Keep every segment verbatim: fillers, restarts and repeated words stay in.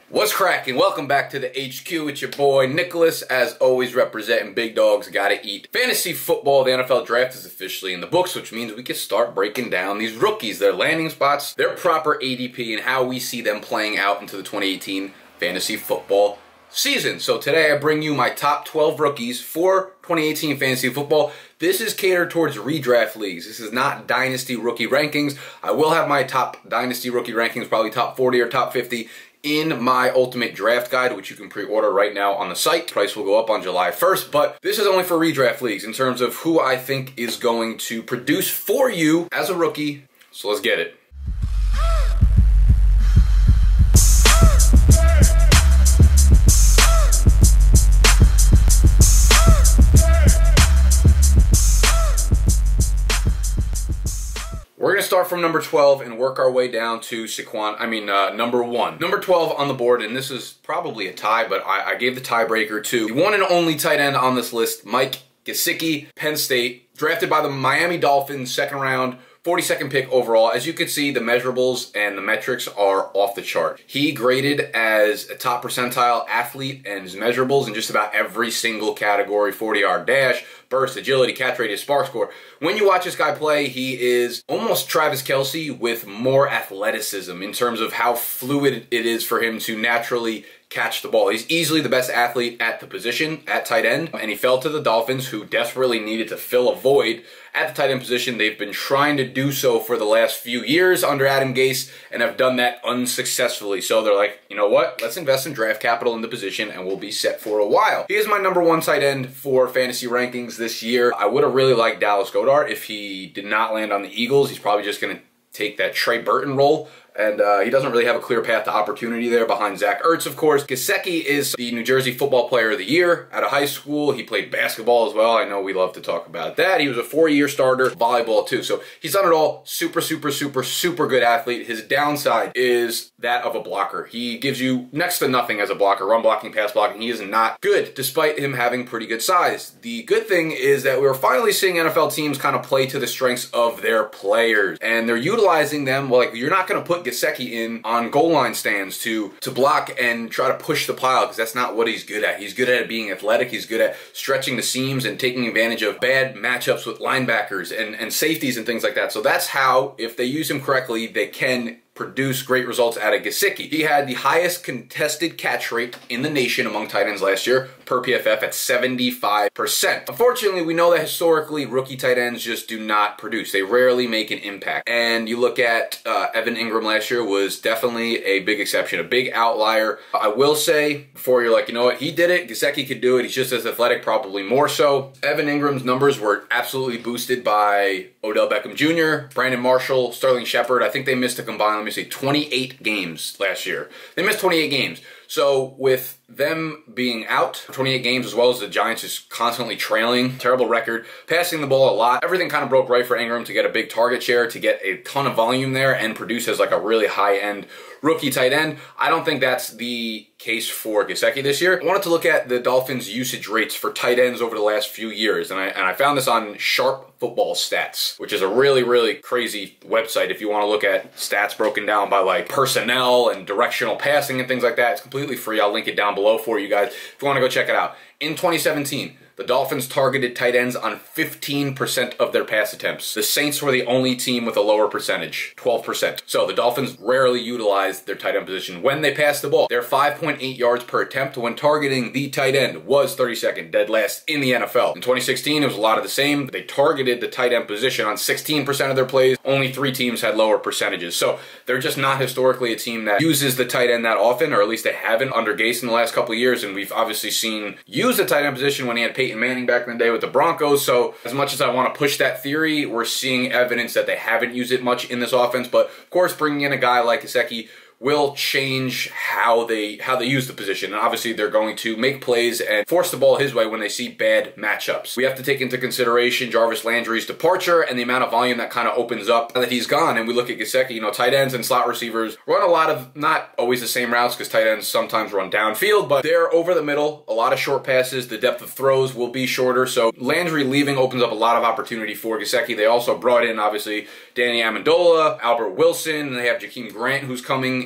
What's cracking? Welcome back to the H Q. It's your boy Nicholas, as always representing Big Dogs Gotta Eat. Fantasy football, the N F L draft is officially in the books, which means we can start breaking down these rookies, their landing spots, their proper A D P, and how we see them playing out into the twenty eighteen fantasy football season. So today I bring you my top twelve rookies for twenty eighteen fantasy football. This is catered towards redraft leagues. This is not dynasty rookie rankings. I will have my top dynasty rookie rankings, probably top forty or top fifty, in my Ultimate Draft Guide, which you can pre-order right now on the site. Price will go up on July first, but this is only for redraft leagues in terms of who I think is going to produce for you as a rookie. So let's get it. We're going to start from number twelve and work our way down to Saquon, I mean, uh, number one. Number twelve on the board, and this is probably a tie, but I, I gave the tiebreaker to the one and only tight end on this list, Mike Gesicki, Penn State, drafted by the Miami Dolphins, second round, forty-second pick overall. As you can see, the measurables and the metrics are off the chart. He graded as a top percentile athlete, and his measurables in just about every single category: forty yard dash, burst, agility, catch radius, spark score. When you watch this guy play, he is almost Travis Kelce with more athleticism in terms of how fluid it is for him to naturally catch the ball. He's easily the best athlete at the position, at tight end, and he fell to the Dolphins, who desperately needed to fill a void at the tight end position. They've been trying to do so for the last few years under Adam Gase and have done that unsuccessfully. So they're like, you know what? Let's invest in draft capital in the position and we'll be set for a while. He is my number one tight end for fantasy rankings this year. I would have really liked Dallas Goedert if he did not land on the Eagles. He's probably just going to take that Trey Burton role. And uh, he doesn't really have a clear path to opportunity there behind Zach Ertz, of course. Gesicki is the New Jersey Football Player of the Year out of high school. He played basketball as well. I know we love to talk about that. He was a four-year starter, volleyball too. So he's done it all. Super, super, super, super good athlete. His downside is that of a blocker. He gives you next to nothing as a blocker, run blocking, pass blocking. He is not good, despite him having pretty good size. The good thing is that we're finally seeing N F L teams kind of play to the strengths of their players. And they're utilizing them. Well, like, you're not going to put Gesicki in on goal line stands to to block and try to push the pile, because that's not what he's good at. He's good at being athletic. He's good at stretching the seams and taking advantage of bad matchups with linebackers and, and safeties and things like that. So that's how, if they use him correctly, they can produce great results out of Gesicki. He had the highest contested catch rate in the nation among tight ends last year, per P F F, at seventy-five percent. Unfortunately, we know that historically rookie tight ends just do not produce. They rarely make an impact. And you look at uh, Evan Ingram last year was definitely a big exception, a big outlier. I will say, before you're like, you know what, he did it, Gesicki could do it, he's just as athletic, probably more so. Evan Ingram's numbers were absolutely boosted by Odell Beckham Junior, Brandon Marshall, Sterling Shepard. I think they missed a combined, let me say, twenty-eight games last year. They missed twenty-eight games. So with them being out for twenty-eight games, as well as the Giants just constantly trailing, terrible record, passing the ball a lot, everything kind of broke right for Ingram to get a big target share, to get a ton of volume there, and produce as like a really high-end rookie tight end. I don't think that's the case for Gesicki this year. I wanted to look at the Dolphins' usage rates for tight ends over the last few years, and I, and I found this on Sharp Football Stats, which is a really, really crazy website if you want to look at stats broken down by like personnel and directional passing and things like that. It's completely free. I'll link it down below for you guys if you want to go check it out. In twenty seventeen, the Dolphins targeted tight ends on fifteen percent of their pass attempts. The Saints were the only team with a lower percentage, twelve percent. So the Dolphins rarely utilized their tight end position when they passed the ball. Their five point eight yards per attempt when targeting the tight end was thirty-second, dead last in the N F L. In twenty sixteen, it was a lot of the same. They targeted the tight end position on sixteen percent of their plays. Only three teams had lower percentages. So they're just not historically a team that uses the tight end that often, or at least they haven't under Gase in the last couple of years. And we've obviously seen use the tight end position when he had Peyton Manning back in the day with the Broncos. So as much as I want to push that theory, we're seeing evidence that they haven't used it much in this offense. But of course, bringing in a guy like Gesicki will change how they how they use the position. And obviously they're going to make plays and force the ball his way when they see bad matchups. We have to take into consideration Jarvis Landry's departure and the amount of volume that kind of opens up now that he's gone. And we look at Gesicki, you know, tight ends and slot receivers run a lot of, not always the same routes, because tight ends sometimes run downfield, but they're over the middle, a lot of short passes. The depth of throws will be shorter. So Landry leaving opens up a lot of opportunity for Gesicki. They also brought in, obviously, Danny Amendola, Albert Wilson, and they have Jakeem Grant, who's coming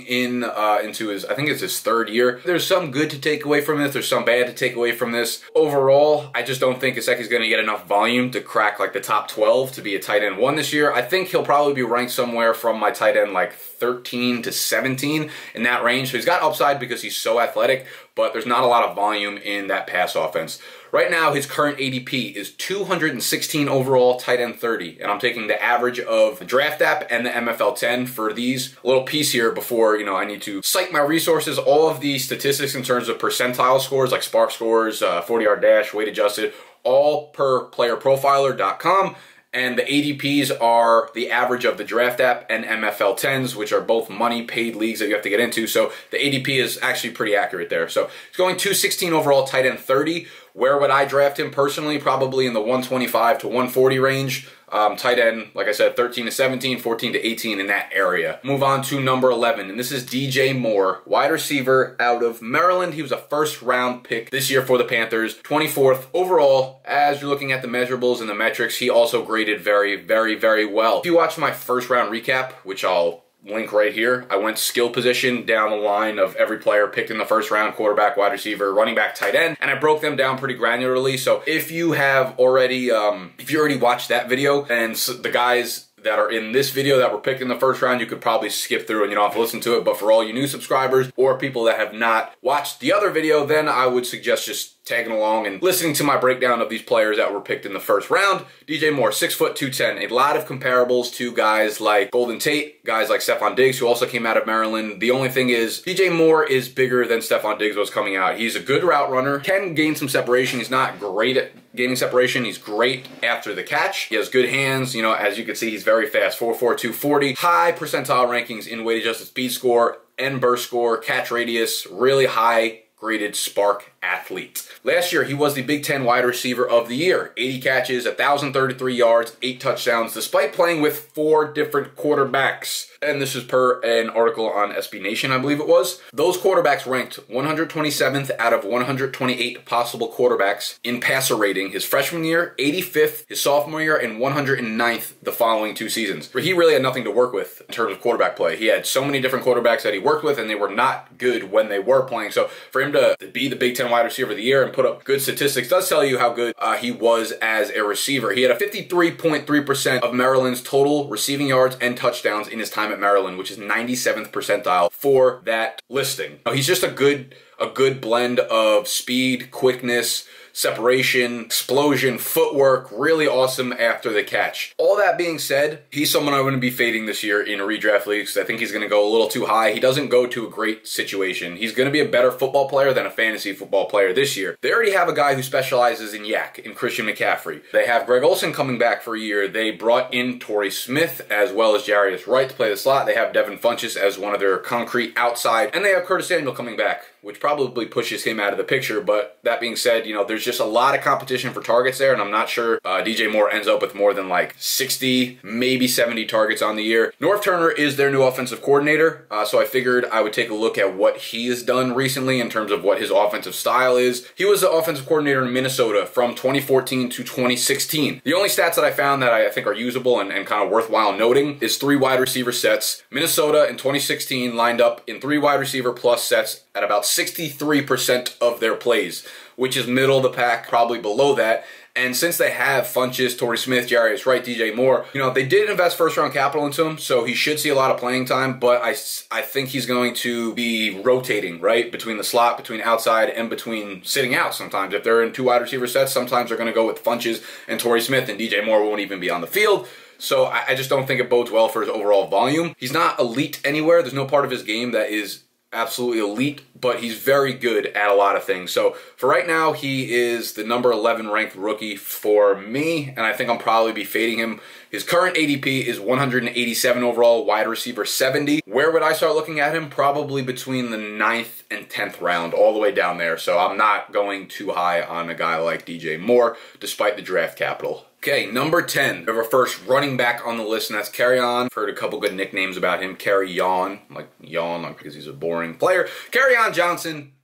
in uh, into his, I think it's his third year. There's some good to take away from this. There's some bad to take away from this. Overall, I just don't think Gesicki's going to get enough volume to crack like the top twelve to be a tight end one this year. I think he'll probably be ranked somewhere from my tight end like thirteen to seventeen in that range. So he's got upside because he's so athletic, but there's not a lot of volume in that pass offense. Right now, his current A D P is two hundred sixteen overall, tight end thirty. And I'm taking the average of the Draft App and the M F L ten for these. A little piece here before, you know, I need to cite my resources. All of the statistics in terms of percentile scores, like Spark scores, uh, forty yard dash, weight adjusted, all per player profiler dot com. And the A D Ps are the average of the Draft App and M F L tens, which are both money paid leagues that you have to get into. So the A D P is actually pretty accurate there. So he's going two sixteen overall, tight end thirty. Where would I draft him personally? Probably in the one twenty-five to one forty range. Um, tight end, like I said, thirteen to seventeen, fourteen to eighteen in that area. Move on to number eleven, and this is D J Moore, wide receiver out of Maryland. He was a first round pick this year for the Panthers, twenty-fourth overall. As you're looking at the measurables and the metrics, he also graded very, very, very well. If you watch my first round recap, which I'll link right here, I went skill position down the line of every player picked in the first round: quarterback, wide receiver, running back, tight end, and I broke them down pretty granularly. So if you have already, um, if you already watched that video, and so the guys that are in this video that were picked in the first round, you could probably skip through and you don't have to listen to it. But for all you new subscribers or people that have not watched the other video, then I would suggest just tagging along and listening to my breakdown of these players that were picked in the first round. D J Moore, six foot two ten. A lot of comparables to guys like Golden Tate, guys like Stefon Diggs, who also came out of Maryland. The only thing is, D J Moore is bigger than Stefon Diggs was coming out. He's a good route runner, can gain some separation. He's not great at gaining separation. He's great after the catch. He has good hands. You know, as you can see, he's very fast. four four, two forty. High percentile rankings in weight adjusted speed score and burst score, catch radius, really high graded Spark athlete. Last year, he was the Big Ten wide receiver of the year. eighty catches, one thousand thirty-three yards, eight touchdowns, despite playing with four different quarterbacks. And this is per an article on S B Nation, I believe it was. Those quarterbacks ranked one hundred twenty-seventh out of one hundred twenty-eight possible quarterbacks in passer rating his freshman year, eighty-fifth his sophomore year, and one hundred ninth the following two seasons. Where he really had nothing to work with in terms of quarterback play. He had so many different quarterbacks that he worked with, and they were not good when they were playing. So for him to be the Big Ten wide receiver of the year and put up good statistics does tell you how good uh, he was as a receiver. He had a fifty-three point three percent of Maryland's total receiving yards and touchdowns in his time at Maryland, which is ninety-seventh percentile for that listing. Now, he's just a good a good blend of speed, quickness, separation, explosion, footwork, really awesome after the catch. All that being said, he's someone I wouldn't be fading this year in redraft leagues. I think he's going to go a little too high. He doesn't go to a great situation. He's going to be a better football player than a fantasy football player this year. They already have a guy who specializes in yak, in Christian McCaffrey. They have Greg Olsen coming back for a year. They brought in Torrey Smith as well as Jarius Wright to play the slot. They have Devin Funchess as one of their concrete outside. And they have Curtis Samuel coming back, which probably pushes him out of the picture. But that being said, you know, there's just a lot of competition for targets there, and I'm not sure uh, D J Moore ends up with more than like sixty, maybe seventy targets on the year. Norv Turner is their new offensive coordinator, uh, so I figured I would take a look at what he has done recently in terms of what his offensive style is. He was the offensive coordinator in Minnesota from twenty fourteen to twenty sixteen. The only stats that I found that I think are usable and, and kind of worthwhile noting is three wide receiver sets. Minnesota in twenty sixteen lined up in three wide receiver plus sets at about sixty-three percent of their plays, which is middle of the pack, probably below that. And since they have Funchess, Torrey Smith, Jarius Wright, D J Moore, you know, they did invest first round capital into him, so he should see a lot of playing time, but I, I think he's going to be rotating, right, between the slot, between outside, and between sitting out sometimes. If they're in two wide receiver sets, sometimes they're going to go with Funchess and Torrey Smith, and D J Moore won't even be on the field. So I, I just don't think it bodes well for his overall volume. He's not elite anywhere. There's no part of his game that is absolutely elite, but he's very good at a lot of things. So for right now, he is the number eleven ranked rookie for me, and I think I'll probably be fading him. His current A D P is one hundred eighty-seven overall, wide receiver seventy. Where would I start looking at him? Probably between the ninth and tenth round, all the way down there. So I'm not going too high on a guy like D J Moore, despite the draft capital. Okay, number ten. We have our first running back on the list, and that's Kerryon. I've heard a couple good nicknames about him. Kerryon, like yawn, like because he's a boring player. Kerryon Johnson,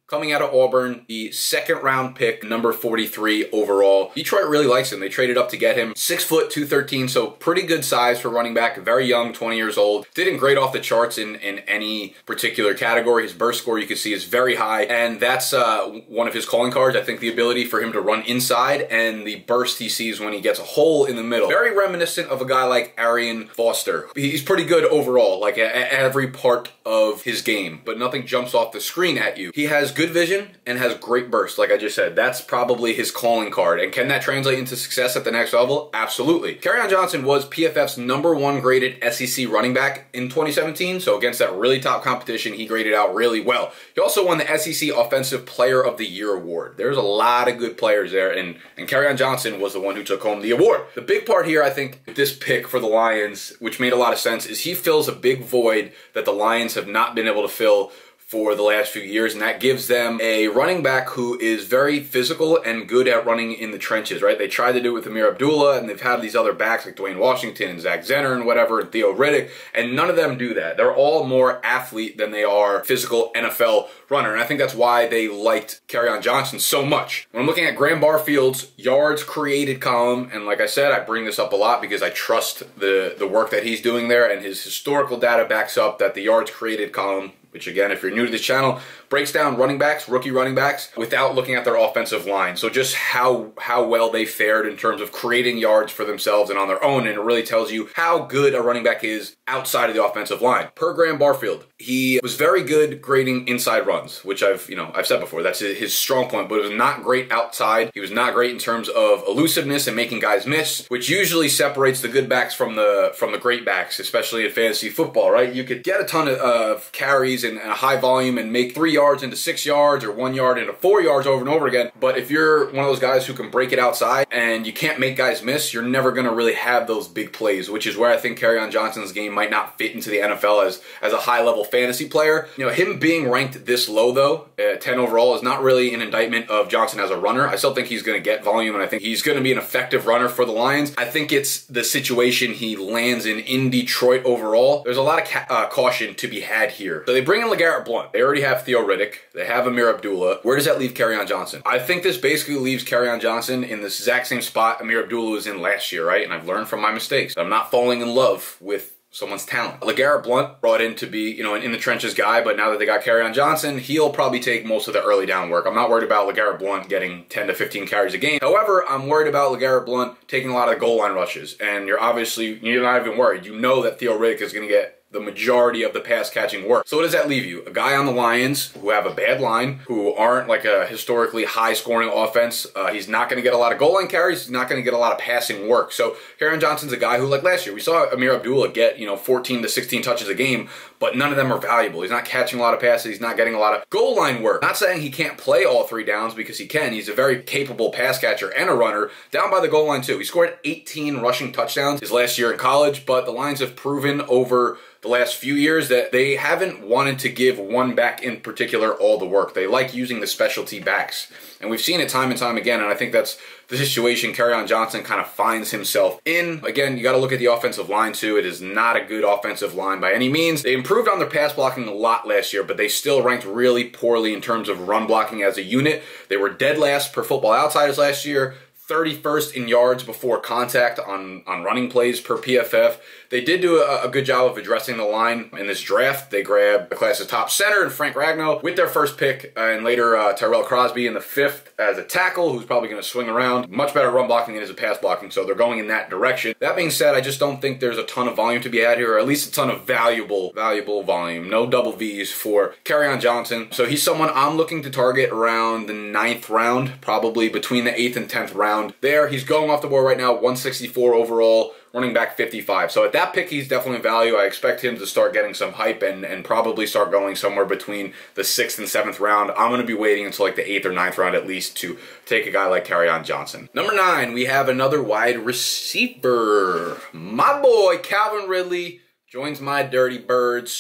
coming out of Auburn, the second round pick, number forty-three overall. Detroit really likes him. They traded up to get him. Six foot, two thirteen, so pretty good size for running back. Very young, twenty years old. Didn't grade off the charts in, in any particular category. His burst score, you can see, is very high, and that's uh, one of his calling cards. I think the ability for him to run inside and the burst he sees when he gets a hole in the middle. Very reminiscent of a guy like Arian Foster. He's pretty good overall, like at every part of his game, but nothing jumps off the screen at you. He has good vision and has great burst, like I just said. That's probably his calling card. And can that translate into success at the next level? Absolutely. Kerryon Johnson was P F F's number one graded S E C running back in twenty seventeen, so against that really top competition, he graded out really well. He also won the S E C Offensive Player of the Year award. There's a lot of good players there, and, and Kerryon Johnson was the one who took home the award. The big part here, I think, with this pick for the Lions, which made a lot of sense, is he fills a big void that the Lions have not been able to fill for the last few years, and that gives them a running back who is very physical and good at running in the trenches, right? They tried to do it with Ameer Abdullah, and they've had these other backs like Dwayne Washington and Zach Zenner and whatever, and Theo Riddick, and none of them do that. They're all more athlete than they are physical N F L runner, and I think that's why they liked Kerryon Johnson so much. When I'm looking at Graham Barfield's yards created column, and like I said, I bring this up a lot because I trust the, the work that he's doing there, and his historical data backs up that the yards created column, which again, if you're new to this channel, breaks down running backs, rookie running backs, without looking at their offensive line. So just how how well they fared in terms of creating yards for themselves and on their own, and it really tells you how good a running back is outside of the offensive line. Per Graham Barfield, he was very good grading inside runs, which I've, you know, I've said before, that's his strong point, but it was not great outside. He was not great in terms of elusiveness and making guys miss, which usually separates the good backs from the from the great backs, especially in fantasy football, right? You could get a ton of uh, carries and a high volume and make three yards into six yards or one yard into four yards over and over again. But if you're one of those guys who can break it outside and you can't make guys miss, you're never going to really have those big plays, which is where I think Kerryon Johnson's game might not fit into the N F L as, as a high-level fantasy player. You know, him being ranked this low, though, at ten overall, is not really an indictment of Johnson as a runner. I still think he's going to get volume, and I think he's going to be an effective runner for the Lions. I think it's the situation he lands in in Detroit overall. There's a lot of ca uh, caution to be had here. So they bring in LeGarrette Blount. They already have Theo Riddick. They have Ameer Abdullah. Where does that leave Kerryon Johnson? I think this basically leaves Kerryon Johnson in the exact same spot Ameer Abdullah was in last year, right? And I've learned from my mistakes. I'm not falling in love with someone's talent. LeGarrette Blount brought in to be, you know, an in the trenches guy, but now that they got Kerryon Johnson, he'll probably take most of the early down work. I'm not worried about LeGarrette Blount getting ten to fifteen carries a game. However, I'm worried about LeGarrette Blount taking a lot of the goal line rushes, and you're obviously, you're not even worried. You know that Theo Riddick is going to get the majority of the pass catching work. So what does that leave you? A guy on the Lions who have a bad line, who aren't like a historically high scoring offense. Uh, he's not going to get a lot of goal line carries. He's not going to get a lot of passing work. So Kerryon Johnson's a guy who, like last year, we saw Ameer Abdullah get, you know, fourteen to sixteen touches a game, but none of them are valuable. He's not catching a lot of passes. He's not getting a lot of goal line work. Not saying he can't play all three downs, because he can. He's a very capable pass catcher and a runner down by the goal line too. He scored eighteen rushing touchdowns his last year in college, but the Lions have proven over the last few years that they haven't wanted to give one back in particular all the work. They like using the specialty backs. And we've seen it time and time again, and I think that's the situation Kerryon Johnson kind of finds himself in. Again, you got to look at the offensive line too. It is not a good offensive line by any means. They improved on their pass blocking a lot last year, but they still ranked really poorly in terms of run blocking as a unit. They were dead last per Football Outsiders last year, thirty-first in yards before contact on, on running plays per P F F. They did do a, a good job of addressing the line in this draft. They grabbed the class's top center and Frank Ragnow with their first pick, uh, and later uh, Tyrell Crosby in the fifth as a tackle, who's probably going to swing around. Much better run blocking than is a pass blocking, so they're going in that direction. That being said, I just don't think there's a ton of volume to be had here, or at least a ton of valuable, valuable volume. No double V's for Kerryon Johnson. So he's someone I'm looking to target around the ninth round, probably between the eighth and tenth round. There, he's going off the board right now, one sixty-four overall, running back fifty-five. So at that pick, he's definitely value. I expect him to start getting some hype and, and probably start going somewhere between the sixth and seventh round. I'm going to be waiting until like the eighth or ninth round at least to take a guy like Kerryon Johnson. Number nine, we have another wide receiver. My boy, Calvin Ridley, joins my Dirty Birds.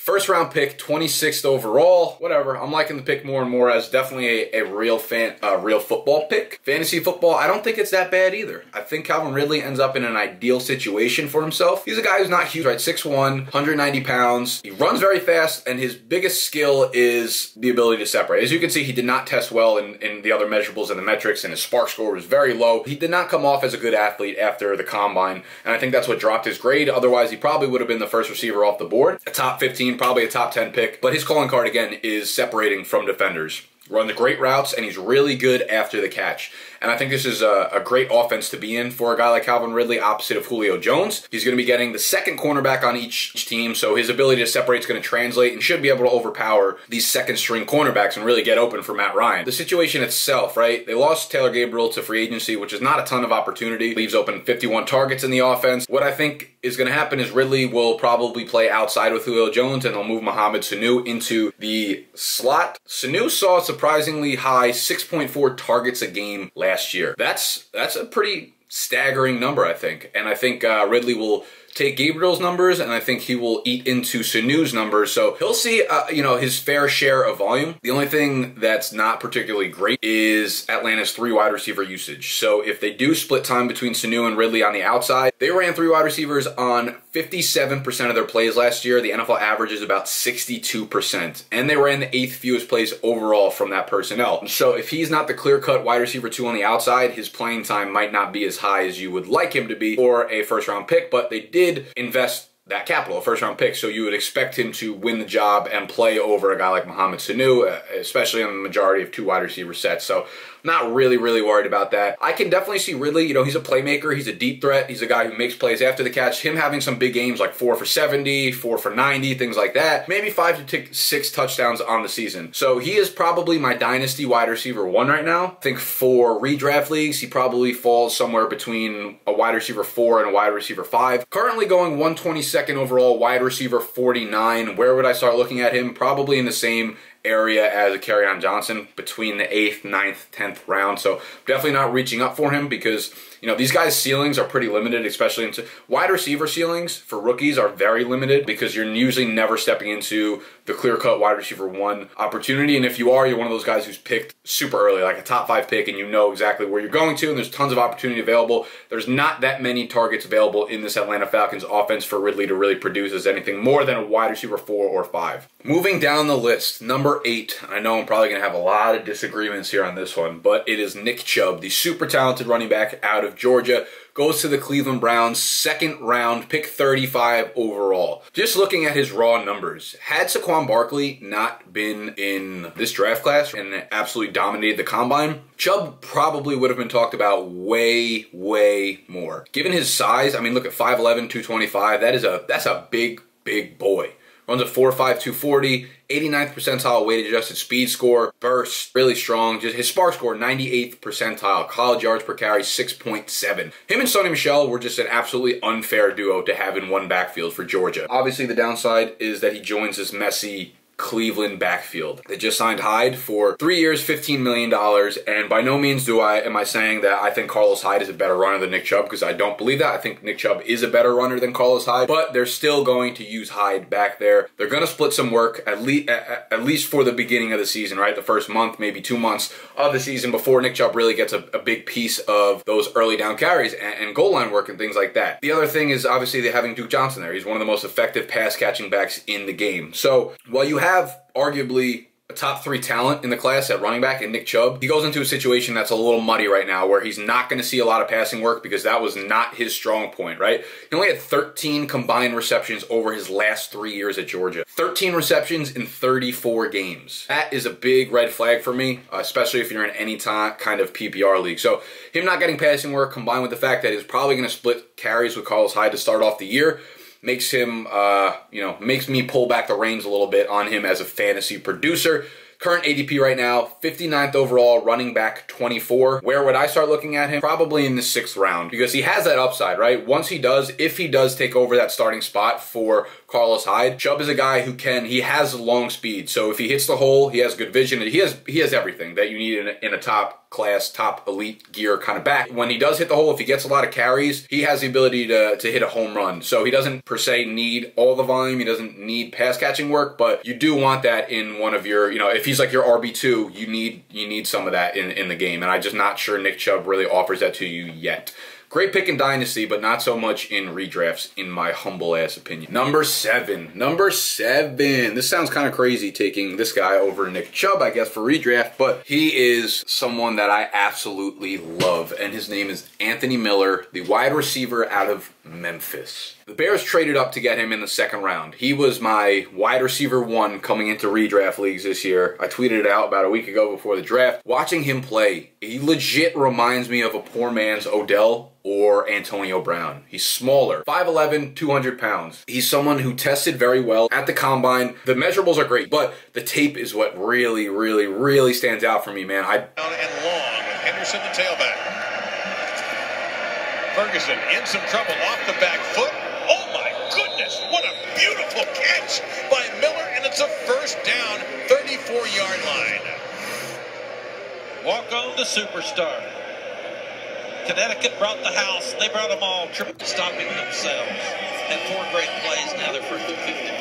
First round pick, twenty-sixth overall. Whatever. I'm liking the pick more and more as definitely a, a real fan, a real football pick. Fantasy football, I don't think it's that bad either. I think Calvin Ridley ends up in an ideal situation for himself. He's a guy who's not huge, right? six one, one hundred ninety pounds. He runs very fast, and his biggest skill is the ability to separate. As you can see, he did not test well in, in the other measurables and the metrics, and his spark score was very low. He did not come off as a good athlete after the combine, and I think that's what dropped his grade. Otherwise, he probably would have been the first receiver off the board. A top fifteen, probably a top ten pick, but his calling card, again, is separating from defenders. Runs great routes, and he's really good after the catch. And I think this is a, a great offense to be in for a guy like Calvin Ridley, opposite of Julio Jones. He's going to be getting the second cornerback on each team, so his ability to separate is going to translate and should be able to overpower these second-string cornerbacks and really get open for Matt Ryan. The situation itself, right? They lost Taylor Gabriel to free agency, which is not a ton of opportunity. Leaves open fifty-one targets in the offense. What I think is going to happen is Ridley will probably play outside with Julio Jones, and they'll move Mohamed Sanu into the slot. Sanu saw a surprisingly high six point four targets a game last year. That's that's a pretty staggering number, I think. And I think uh, Ridley will take Gabriel's numbers, and I think he will eat into Sanu's numbers. So he'll see, uh, you know, his fair share of volume. The only thing that's not particularly great is Atlanta's three wide receiver usage. So if they do split time between Sanu and Ridley on the outside, they ran three wide receivers on fifty-seven percent of their plays last year. The N F L average is about sixty-two percent. And they ran the eighth fewest plays overall from that personnel. So if he's not the clear-cut wide receiver two on the outside, his playing time might not be as high as you would like him to be for a first-round pick, but they did invest that capital, a first round pick, so you would expect him to win the job and play over a guy like Mohamed Sanu, especially on the majority of two wide receiver sets. So not really, really worried about that. I can definitely see Ridley, you know, he's a playmaker, he's a deep threat, he's a guy who makes plays after the catch. Him having some big games like four for seventy, four for ninety, things like that. Maybe five to six touchdowns on the season. So he is probably my dynasty wide receiver one right now. I think for redraft leagues, he probably falls somewhere between a wide receiver four and a wide receiver five. Currently going one twenty-second overall, wide receiver forty-nine. Where would I start looking at him? Probably in the same area as a Kerryon Johnson, between the eighth, ninth, tenth round. So definitely not reaching up for him because, you know, these guys' ceilings are pretty limited, especially into wide receiver ceilings for rookies are very limited because you're usually never stepping into the clear-cut wide receiver one opportunity. And if you are, you're one of those guys who's picked super early, like a top five pick, and you know exactly where you're going to, and there's tons of opportunity available. There's not that many targets available in this Atlanta Falcons offense for Ridley to really produce as anything more than a wide receiver four or five. Moving down the list, number eight. I know I'm probably going to have a lot of disagreements here on this one, but it is Nick Chubb, the super talented running back out of Georgia. Goes to the Cleveland Browns, second round, pick thirty-five overall. Just looking at his raw numbers, had Saquon Barkley not been in this draft class and absolutely dominated the combine, Chubb probably would have been talked about way, way more. Given his size, I mean, look at five eleven, two twenty-five. That is a that's a big, big boy. Runs a four five, two forty, eighty-ninth percentile weighted adjusted speed score, burst, really strong. Just his spark score, ninety-eighth percentile, college yards per carry, six point seven. Him and Sonny Michel were just an absolutely unfair duo to have in one backfield for Georgia. Obviously, the downside is that he joins this messy Cleveland backfield. They just signed Hyde for three years, fifteen million dollars, and by no means do I am I saying that I think Carlos Hyde is a better runner than Nick Chubb, because I don't believe that. I think Nick Chubb is a better runner than Carlos Hyde, but they're still going to use Hyde back there. They're going to split some work at least at, at least for the beginning of the season, right? The first month, maybe two months of the season before Nick Chubb really gets a, a big piece of those early down carries and, and goal line work and things like that. The other thing is obviously they're having Duke Johnson there. He's one of the most effective pass catching backs in the game. So while you have have arguably a top three talent in the class at running back in Nick Chubb, he goes into a situation that's a little muddy right now where he's not going to see a lot of passing work because that was not his strong point, right? He only had thirteen combined receptions over his last three years at Georgia. thirteen receptions in thirty-four games. That is a big red flag for me, uh, especially if you're in any kind of P P R league. So him not getting passing work combined with the fact that he's probably going to split carries with Carlos Hyde to start off the year makes him, uh, you know, makes me pull back the reins a little bit on him as a fantasy producer. Current A D P right now, fifty-ninth overall, running back twenty-four. Where would I start looking at him? Probably in the sixth round, because he has that upside, right? Once he does, if he does take over that starting spot for Carlos Hyde. Chubb is a guy who can, he has long speed. So if he hits the hole, he has good vision. He has he has everything that you need in a, in a top class, top elite gear kind of back. When he does hit the hole, if he gets a lot of carries, he has the ability to, to hit a home run. So he doesn't per se need all the volume. He doesn't need pass catching work, but you do want that in one of your, you know, if he's like your R B two, you need you need some of that in, in the game. And I'm just not sure Nick Chubb really offers that to you yet. Great pick in Dynasty, but not so much in redrafts, in my humble ass opinion. Number seven. Number seven. This sounds kind of crazy taking this guy over Nick Chubb, I guess, for redraft, but he is someone that I absolutely love, and his name is Anthony Miller, the wide receiver out of Memphis. The Bears traded up to get him in the second round. He was my wide receiver one coming into redraft leagues this year. I tweeted it out about a week ago before the draft. Watching him play, he legit reminds me of a poor man's Odell or Antonio Brown. He's smaller, five eleven, two hundred pounds. He's someone who tested very well at the combine. The measurables are great, but the tape is what really, really, really stands out for me, man. I and long with Henderson, the tailback. Ferguson in some trouble off the back foot. Oh my goodness, what a beautiful catch by Miller, and it's a first down, thirty-four yard line. Walk on the superstar. Connecticut brought the house. They brought them all, stopping themselves. Had four great plays. Now they're first and fifty.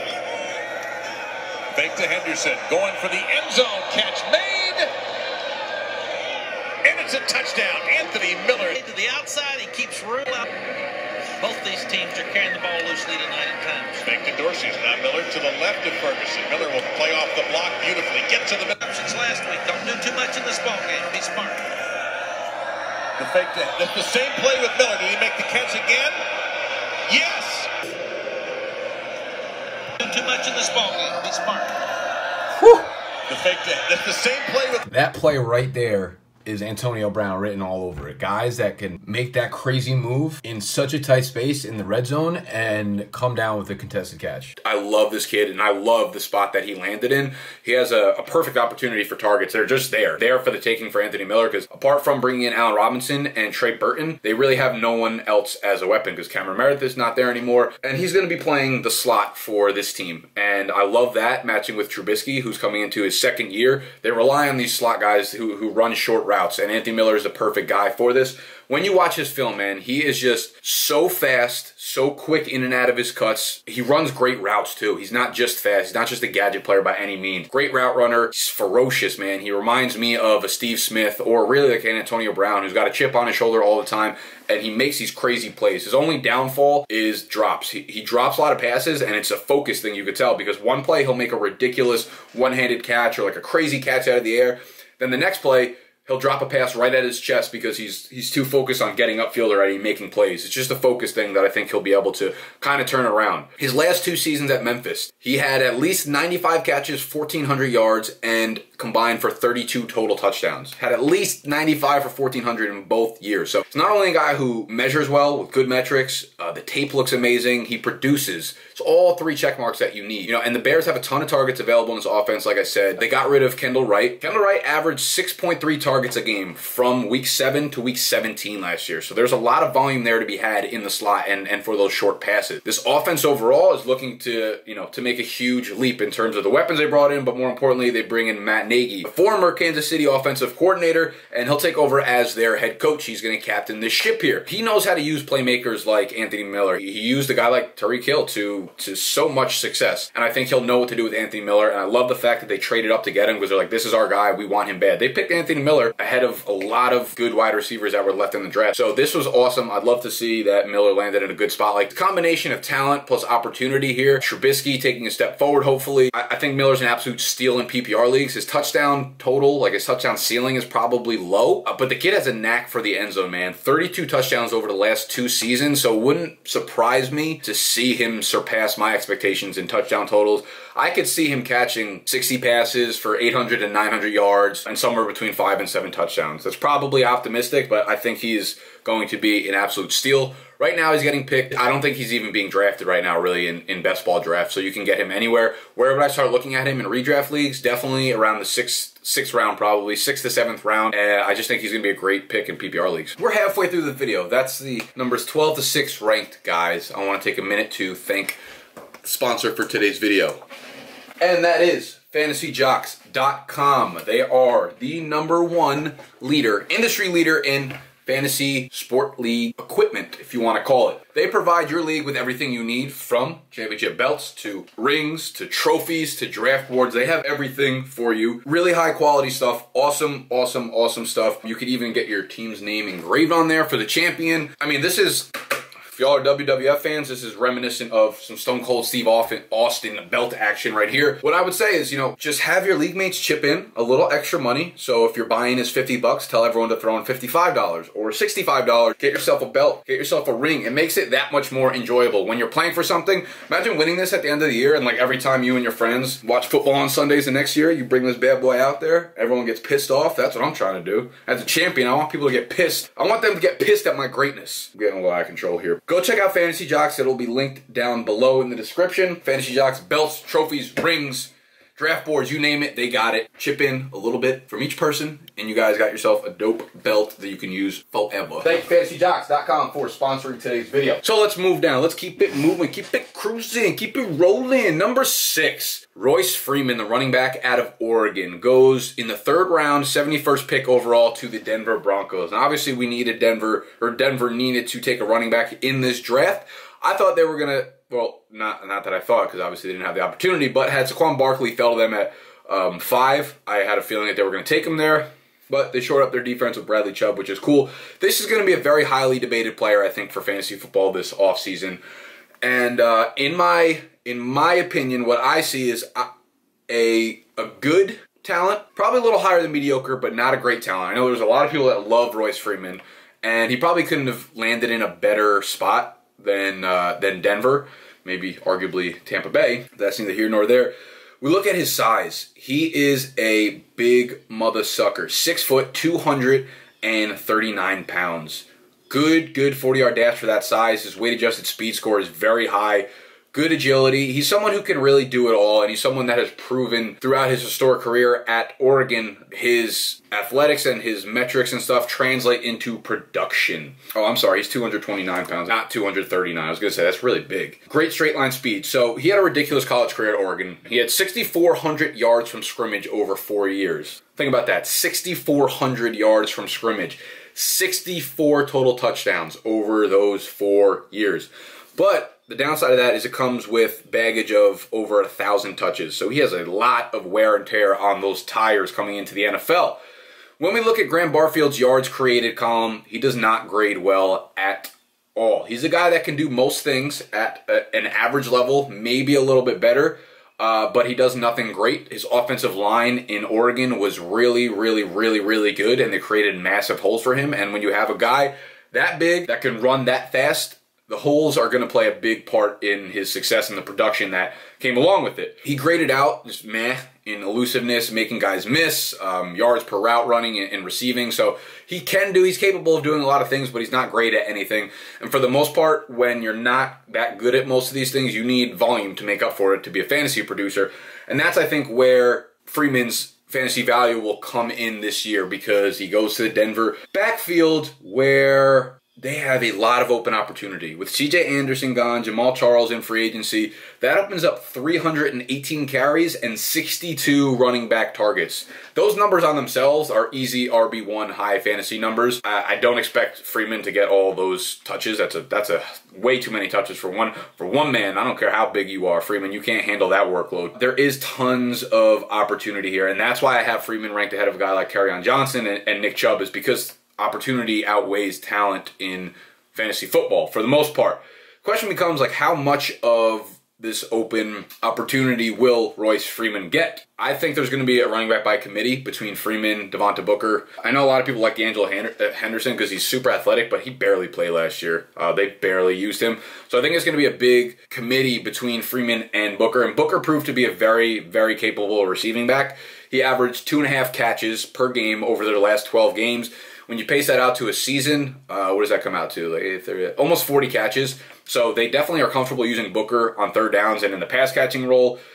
Fake to Henderson, going for the end zone. Catch made. And it's a touchdown. Anthony Miller. To the outside, he keeps room out. Both these teams are carrying the ball loosely tonight at times. Fake to Dorsey. Now Miller to the left of Ferguson. Miller will play off the block beautifully. Get to the middle. Since last week, don't do too much in this ball game. Be smart. The fake to, that's the same play with Miller. Did he make the catch again? Yes. Do too much in this ball game. Be smart. Whew. The fake to, that's the same play with. That play right there is Antonio Brown written all over it. Guys that can make that crazy move in such a tight space in the red zone and come down with a contested catch. I love this kid, and I love the spot that he landed in. He has a, a perfect opportunity for targets. They're just there. There for the taking for Anthony Miller, because apart from bringing in Allen Robinson and Trey Burton, they really have no one else as a weapon, because Cameron Meredith is not there anymore, and he's going to be playing the slot for this team. And I love that, matching with Trubisky, who's coming into his second year. They rely on these slot guys who, who run short routes. Routes, and Anthony Miller is the perfect guy for this. When you watch his film, man, he is just so fast, so quick in and out of his cuts. He runs great routes, too. He's not just fast. He's not just a gadget player by any means. Great route runner. He's ferocious, man. He reminds me of a Steve Smith or really like an Antonio Brown, who's got a chip on his shoulder all the time, and he makes these crazy plays. His only downfall is drops. He, he drops a lot of passes, and it's a focus thing, you could tell, because one play he'll make a ridiculous one-handed catch or like a crazy catch out of the air. Then the next play, he'll drop a pass right at his chest because he's he's too focused on getting upfield already, making plays. It's just a focus thing that I think he'll be able to kind of turn around. His last two seasons at Memphis, he had at least ninety-five catches, fourteen hundred yards, and combined for thirty-two total touchdowns. Had at least ninety-five for fourteen hundred in both years. So it's not only a guy who measures well with good metrics, uh, the tape looks amazing, he produces. It's all three check marks that you need. You know, and the Bears have a ton of targets available in this offense, like I said. They got rid of Kendall Wright. Kendall Wright averaged six point three targets a game from week seven to week seventeen last year. So there's a lot of volume there to be had in the slot and, and for those short passes. This offense overall is looking to, you know, to make a huge leap in terms of the weapons they brought in, but more importantly, they bring in Matt Nagy, the former Kansas City offensive coordinator, and he'll take over as their head coach. He's going to captain this ship here. He knows how to use playmakers like Anthony Miller. He used a guy like Tyreek Hill to, to so much success, and I think he'll know what to do with Anthony Miller, and I love the fact that they traded up to get him because they're like, this is our guy, we want him bad. They picked Anthony Miller ahead of a lot of good wide receivers that were left in the draft. So this was awesome. I'd love to see that Miller landed in a good spot. Like the combination of talent plus opportunity here, Trubisky taking a step forward, hopefully. I, I think Miller's an absolute steal in P P R leagues. His touchdown total, like his touchdown ceiling, is probably low, uh, but the kid has a knack for the end zone, man. thirty-two touchdowns over the last two seasons, so it wouldn't surprise me to see him surpass my expectations in touchdown totals. I could see him catching sixty passes for eight hundred and nine hundred yards and somewhere between five and seven touchdowns. That's probably optimistic, but I think he's going to be an absolute steal. Right now, he's getting picked. I don't think he's even being drafted right now, really, in, in best ball drafts, so you can get him anywhere. Where would I start looking at him in redraft leagues? Definitely around the sixth, sixth round, probably, sixth to seventh round. Uh, I just think he's going to be a great pick in P P R leagues. We're halfway through the video. That's the numbers twelve to six ranked guys. I want to take a minute to thank sponsor for today's video. And that is fantasy jocks dot com. They are the number one leader, industry leader in fantasy sport league equipment, if you want to call it. They provide your league with everything you need, from championship belts to rings to trophies to draft boards. They have everything for you. Really high quality stuff. Awesome, awesome, awesome stuff. You could even get your team's name engraved on there for the champion. I mean, this is... If y'all are W W F fans, this is reminiscent of some Stone Cold Steve Austin belt action right here. What I would say is, you know, just have your league mates chip in a little extra money. So if your buy-in is fifty bucks, tell everyone to throw in fifty-five dollars or sixty-five dollars. Get yourself a belt, get yourself a ring. It makes it that much more enjoyable. When you're playing for something, imagine winning this at the end of the year, and like every time you and your friends watch football on Sundays the next year, you bring this bad boy out there, everyone gets pissed off. That's what I'm trying to do. As a champion, I want people to get pissed. I want them to get pissed at my greatness. I'm getting a little out of control here. Go check out Fantasy Jocks. It'll be linked down below in the description. Fantasy Jocks, belts, trophies, rings, draft boards, you name it, they got it. Chip in a little bit from each person, and you guys got yourself a dope belt that you can use forever. Thank you, fantasy jocks dot com, for sponsoring today's video. So let's move down. Let's keep it moving, keep it cruising, keep it rolling. Number six, Royce Freeman, the running back out of Oregon, goes in the third round, seventy-first pick overall, to the Denver Broncos. And obviously we needed Denver, or Denver needed to take a running back in this draft. I thought they were going to, well, not not that I thought, because obviously they didn't have the opportunity, but had Saquon Barkley fell to them at um, five, I had a feeling that they were going to take him there. But they shored up their defense with Bradley Chubb, which is cool. This is going to be a very highly debated player, I think, for fantasy football this offseason. And uh, in my in my opinion, what I see is a, a good talent, probably a little higher than mediocre, but not a great talent. I know there's a lot of people that love Royce Freeman, and he probably couldn't have landed in a better spot than uh, than Denver, maybe arguably Tampa Bay. That's neither here nor there. We look at his size. He is a big mother sucker. Six foot, two hundred thirty-nine pounds. Good, good forty-yard dash for that size. His weight-adjusted speed score is very high. Good agility. He's someone who can really do it all, and he's someone that has proven throughout his historic career at Oregon, his athletics and his metrics and stuff translate into production. Oh, I'm sorry, he's two hundred twenty-nine pounds, not two hundred thirty-nine. I was going to say, that's really big. Great straight line speed. So he had a ridiculous college career at Oregon. He had six thousand four hundred yards from scrimmage over four years. Think about that, six thousand four hundred yards from scrimmage. sixty-four total touchdowns over those four years. But the downside of that is it comes with baggage of over a thousand touches. So he has a lot of wear and tear on those tires coming into the N F L. When we look at Graham Barfield's yards created column, he does not grade well at all. He's a guy that can do most things at a, an average level, maybe a little bit better, uh, but he does nothing great. His offensive line in Oregon was really, really, really, really good, and they created massive holes for him. And when you have a guy that big that can run that fast, the holes are going to play a big part in his success and the production that came along with it. He graded out just meh in elusiveness, making guys miss, um, yards per route running and, and receiving. So he can do, he's capable of doing a lot of things, but he's not great at anything. And for the most part, when you're not that good at most of these things, you need volume to make up for it to be a fantasy producer. And that's, I think, where Freeman's fantasy value will come in this year, because he goes to the Denver backfield where they have a lot of open opportunity. With C J Anderson gone, Jamal Charles in free agency, that opens up three hundred eighteen carries and sixty-two running back targets. Those numbers on themselves are easy R B one high fantasy numbers. I, I don't expect Freeman to get all those touches. That's a that's a way too many touches for one for one man. I don't care how big you are, Freeman. You can't handle that workload. There is tons of opportunity here, and that's why I have Freeman ranked ahead of a guy like Kerryon Johnson and, and Nick Chubb, is because opportunity outweighs talent in fantasy football for the most part. Question becomes, like, how much of this open opportunity will Royce Freeman get? I think there's going to be a running back by committee between Freeman, Devonta Booker. I know a lot of people like D'Angelo Henderson because he's super athletic, but he barely played last year. Uh, they barely used him. So I think it's going to be a big committee between Freeman and Booker. And Booker proved to be a very, very capable receiving back. He averaged two and a half catches per game over their last twelve games. When you pace that out to a season, uh, what does that come out to? Like almost forty catches. So they definitely are comfortable using Booker on third downs and in the pass catching role.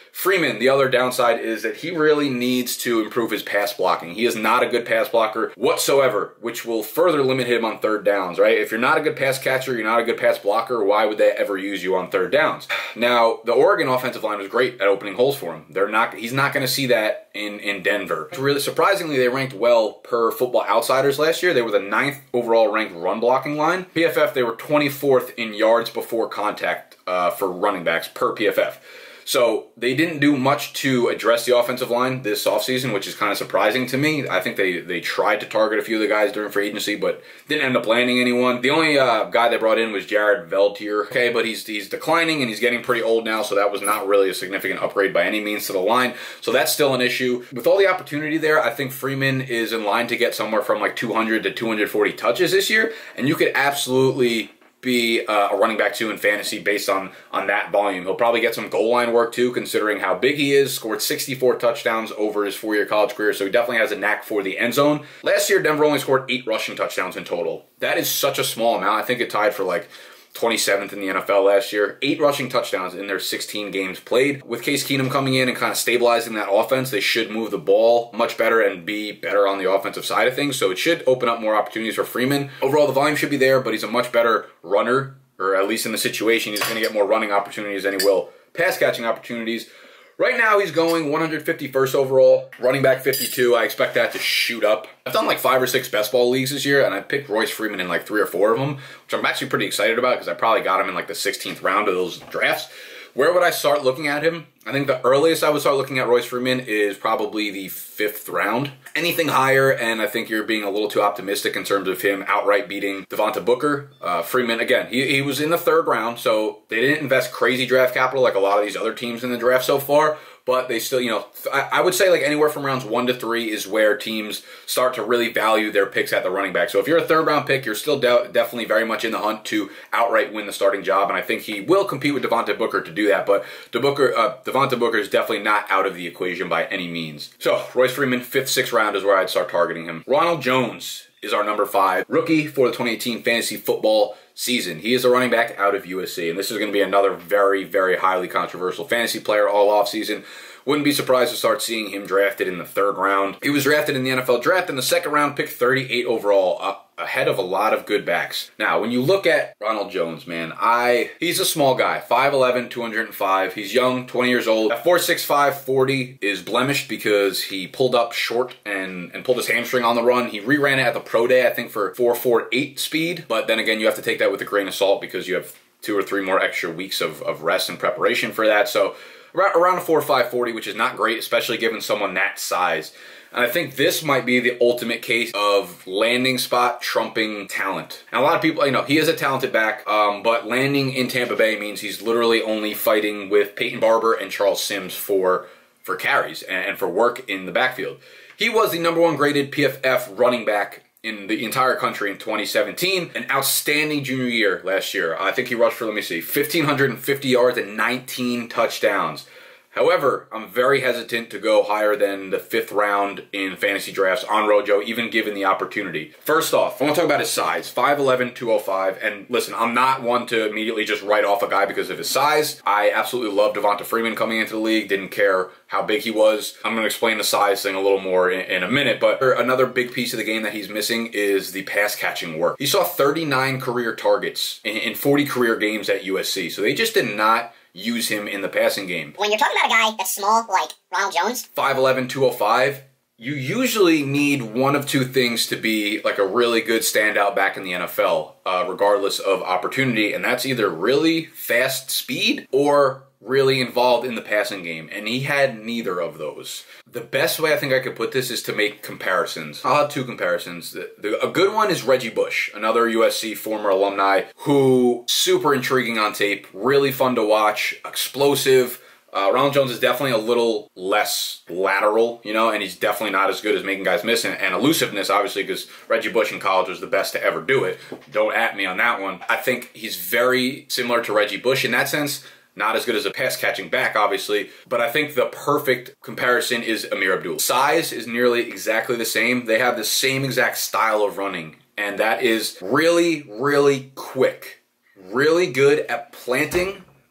Freeman, the other downside is that he really needs to improve his pass blocking. He is not a good pass blocker whatsoever, which will further limit him on third downs, right? If you're not a good pass catcher, you're not a good pass blocker, why would they ever use you on third downs? Now, the Oregon offensive line was great at opening holes for him. They're not, he's not going to see that in, in Denver. Really surprisingly, they ranked well per Football Outsiders last year. They were the ninth overall ranked run blocking line. P F F, they were twenty-fourth in yards before contact uh, for running backs per P F F. So they didn't do much to address the offensive line this offseason, which is kind of surprising to me. I think they, they tried to target a few of the guys during free agency, but didn't end up landing anyone. The only uh, guy they brought in was Jared Veltier. Okay, but he's he's declining and he's getting pretty old now, so that was not really a significant upgrade by any means to the line. So that's still an issue. With all the opportunity there, I think Freeman is in line to get somewhere from like two hundred to two hundred forty touches this year, and you could absolutely be uh, a running back two in fantasy based on on that volume. He'll probably get some goal line work too, considering how big he is. Scored sixty-four touchdowns over his four-year college career, so he definitely has a knack for the end zone. Last year, Denver only scored eight rushing touchdowns in total. That is such a small amount. I think it tied for like twenty-seventh in the N F L last year. Eight rushing touchdowns in their sixteen games played. With Case Keenum coming in and kind of stabilizing that offense, they should move the ball much better and be better on the offensive side of things. So it should open up more opportunities for Freeman. Overall, the volume should be there, but he's a much better runner, or at least in the situation, he's going to get more running opportunities than he will pass catching opportunities. Right now, he's going one hundred fifty-first overall, running back fifty-two. I expect that to shoot up. I've done like five or six best ball leagues this year, and I picked Royce Freeman in like three or four of them, which I'm actually pretty excited about because I probably got him in like the sixteenth round of those drafts. Where would I start looking at him? I think the earliest I would start looking at Royce Freeman is probably the fifth round. Anything higher, and I think you're being a little too optimistic in terms of him outright beating Devonta Booker. Uh, Freeman, again, he, he was in the third round, so they didn't invest crazy draft capital like a lot of these other teams in the draft so far, but they still, you know, I, I would say like anywhere from rounds one to three is where teams start to really value their picks at the running back. So if you're a third round pick, you're still de definitely very much in the hunt to outright win the starting job, and I think he will compete with Devonta Booker to do that, but DeBooker, uh, Devonta Booker is definitely not out of the equation by any means. So Royce Freeman, fifth, sixth round is where I'd start targeting him. Ronald Jones is our number five rookie for the twenty eighteen fantasy football season. He is a running back out of U S C, and this is going to be another very, very highly controversial fantasy player all offseason. Wouldn't be surprised to start seeing him drafted in the third round. He was drafted in the N F L draft in the second round, picked thirty-eight overall, up ahead of a lot of good backs. Now, when you look at Ronald Jones, man, I he's a small guy, five eleven, two hundred five. He's young, twenty years old. At four six five, forty is blemished because he pulled up short and, and pulled his hamstring on the run. He re-ran it at the pro day, I think, for four forty-eight speed. But then again, you have to take that with a grain of salt because you have two or three more extra weeks of, of rest and preparation for that. So around a four five forty, which is not great, especially given someone that size. And I think this might be the ultimate case of landing spot trumping talent. And a lot of people, you know, he is a talented back, um, but landing in Tampa Bay means he's literally only fighting with Peyton Barber and Charles Sims for, for carries and, and for work in the backfield. He was the number one graded P F F running back in the entire country in twenty seventeen. An outstanding junior year last year. I think he rushed for, let me see, one thousand five hundred fifty yards and nineteen touchdowns. However, I'm very hesitant to go higher than the fifth round in fantasy drafts on Rojo, even given the opportunity. First off, I want to talk about his size, five eleven, two oh five. And listen, I'm not one to immediately just write off a guy because of his size. I absolutely love Devonta Freeman coming into the league, didn't care how big he was. I'm going to explain the size thing a little more in, in a minute, but another big piece of the game that he's missing is the pass catching work. He saw thirty-nine career targets in, in forty career games at U S C, so they just did not use him in the passing game. When you're talking about a guy that's small, like Ronald Jones, five eleven, two oh five, you usually need one of two things to be like a really good standout back in the N F L, uh, regardless of opportunity, and that's either really fast speed or really involved in the passing game, and he had neither of those. The best way I think I could put this is to make comparisons. I'll have two comparisons. The, the, a good one is Reggie Bush, another U S C former alumni who super intriguing on tape, really fun to watch, explosive. Uh, Ronald Jones is definitely a little less lateral, you know, and he's definitely not as good as making guys miss, and, and elusiveness, obviously, because Reggie Bush in college was the best to ever do it. Don't at me on that one. I think he's very similar to Reggie Bush in that sense. Not as good as a pass-catching back, obviously, but I think the perfect comparison is Amir Abdul. Size is nearly exactly the same. They have the same exact style of running, and that is really, really quick. Really good at planting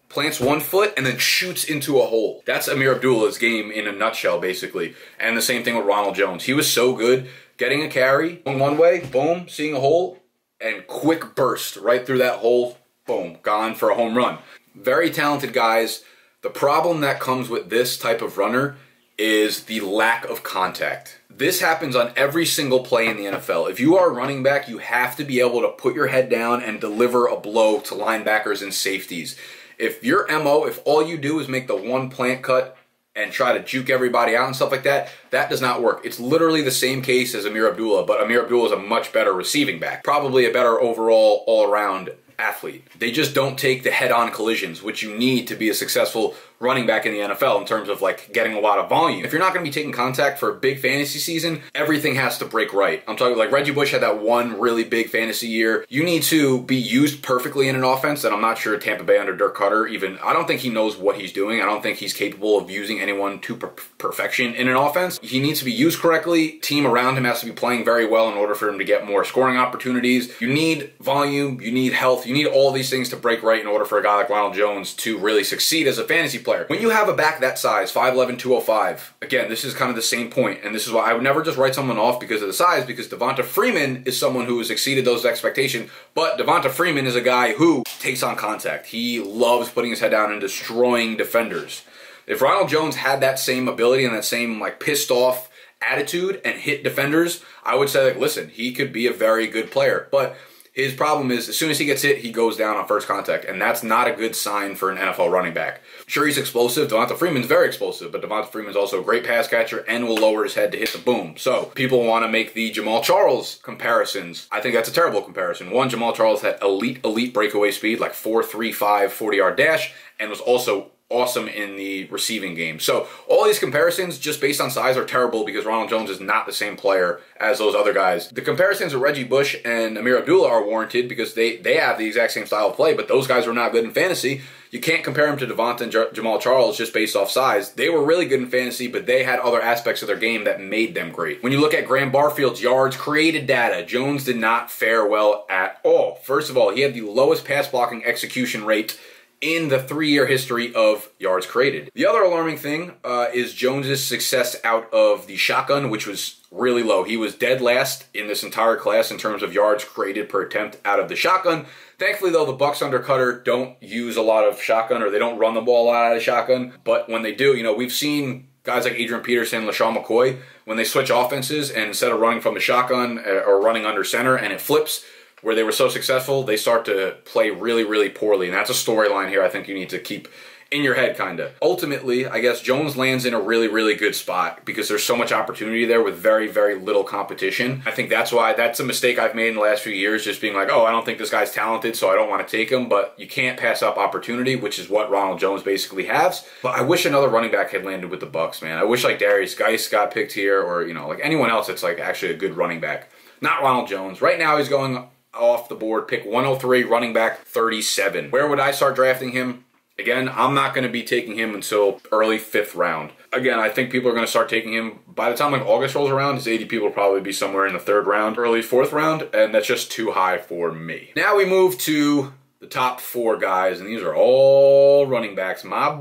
plants one foot, and then shoots into a hole. That's Ameer Abdullah's game in a nutshell, basically. And the same thing with Ronald Jones. He was so good getting a carry, going one way, boom, seeing a hole, and quick burst right through that hole, boom, gone for a home run. Very talented guys. The problem that comes with this type of runner is the lack of contact. This happens on every single play in the N F L. If you are a running back, you have to be able to put your head down and deliver a blow to linebackers and safeties. If your M O, if all you do is make the one plant cut and try to juke everybody out and stuff like that, that does not work. It's literally the same case as Ameer Abdullah, but Ameer Abdullah is a much better receiving back. Probably a better overall, all-around athlete. They just don't take the head-on collisions, which you need to be a successful running back in the N F L in terms of like getting a lot of volume. If you're not going to be taking contact for a big fantasy season, everything has to break right. I'm talking like Reggie Bush had that one really big fantasy year. You need to be used perfectly in an offense, and I'm not sure Tampa Bay under Dirk Cutter even, I don't think he knows what he's doing. I don't think he's capable of using anyone to per perfection in an offense. He needs to be used correctly. Team around him has to be playing very well in order for him to get more scoring opportunities. You need volume, you need health, you need all these things to break right in order for a guy like Ronald Jones to really succeed as a fantasy player. When you have a back that size, five eleven, two oh five, again, this is kind of the same point, and this is why I would never just write someone off because of the size, because Devonta Freeman is someone who has exceeded those expectations, but Devonta Freeman is a guy who takes on contact. He loves putting his head down and destroying defenders. If Ronald Jones had that same ability and that same like pissed off attitude and hit defenders, I would say, like, listen, he could be a very good player, but his problem is as soon as he gets hit, he goes down on first contact, and that's not a good sign for an N F L running back. Sure, he's explosive. Devonta Freeman's very explosive, but Devonta Freeman's also a great pass catcher and will lower his head to hit the boom. So people want to make the Jamal Charles comparisons. I think that's a terrible comparison. One, Jamal Charles had elite, elite breakaway speed, like four three five, forty-yard dash, and was also awesome in the receiving game. So all these comparisons just based on size are terrible because Ronald Jones is not the same player as those other guys. The comparisons of Reggie Bush and Ameer Abdullah are warranted because they, they have the exact same style of play, but those guys were not good in fantasy. You can't compare them to Devonta and J Jamal Charles just based off size. They were really good in fantasy, but they had other aspects of their game that made them great. When you look at Graham Barfield's yards created data, Jones did not fare well at all. First of all, he had the lowest pass blocking execution rate in the three-year history of yards created. The other alarming thing uh, is Jones's success out of the shotgun, which was really low. He was dead last in this entire class in terms of yards created per attempt out of the shotgun. Thankfully, though, the Bucs under Cutter don't use a lot of shotgun, or they don't run the ball a lot out of shotgun. But when they do, you know, we've seen guys like Adrian Peterson, LaShawn McCoy, when they switch offenses and instead of running from the shotgun or running under center and it flips, where they were so successful, they start to play really, really poorly. And that's a storyline here I think you need to keep in your head, kind of. Ultimately, I guess Jones lands in a really, really good spot because there's so much opportunity there with very, very little competition. I think that's why, that's a mistake I've made in the last few years, just being like, oh, I don't think this guy's talented, so I don't want to take him. But you can't pass up opportunity, which is what Ronald Jones basically has. But I wish another running back had landed with the Bucs, man. I wish like Darius Geis got picked here, or, you know, like anyone else that's like actually a good running back. Not Ronald Jones. Right now he's going off the board, pick one oh three, running back thirty-seven. Where would I start drafting him? Again, I'm not going to be taking him until early fifth round. Again, I think people are going to start taking him by the time like August rolls around. His A D P will probably be somewhere in the third round, early fourth round, and that's just too high for me. Now we move to the top four guys, and these are all running backs, my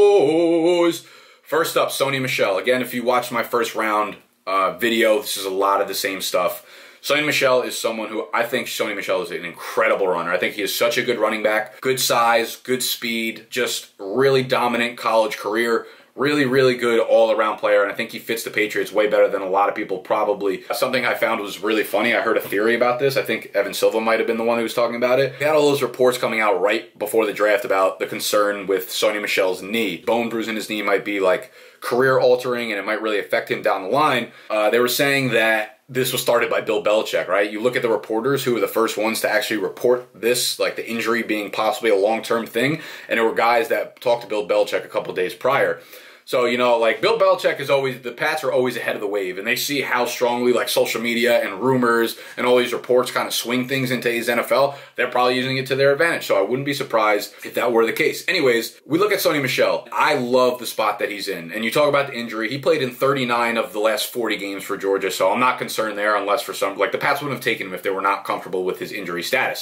boys. First up, Sony Michel. Again, if you watched my first round uh, video, this is a lot of the same stuff. Sony Michel is someone who, I think Sony Michel is an incredible runner. I think he is such a good running back. Good size, good speed, just really dominant college career. Really, really good all-around player, and I think he fits the Patriots way better than a lot of people probably. Something I found was really funny, I heard a theory about this. I think Evan Silva might have been the one who was talking about it. We had all those reports coming out right before the draft about the concern with Sony Michel's knee. Bone bruise in his knee might be like career-altering, and it might really affect him down the line. Uh, they were saying that this was started by Bill Belichick, right? You look at the reporters who were the first ones to actually report this, like the injury being possibly a long-term thing, and there were guys that talked to Bill Belichick a couple days prior. So, you know, like Bill Belichick is always, the Pats are always ahead of the wave, and they see how strongly like social media and rumors and all these reports kind of swing things into his N F L. They're probably using it to their advantage, so I wouldn't be surprised if that were the case. Anyways, we look at Sony Michel. I love the spot that he's in, and you talk about the injury. He played in thirty-nine of the last forty games for Georgia, so I'm not concerned there unless for some, like the Pats wouldn't have taken him if they were not comfortable with his injury status.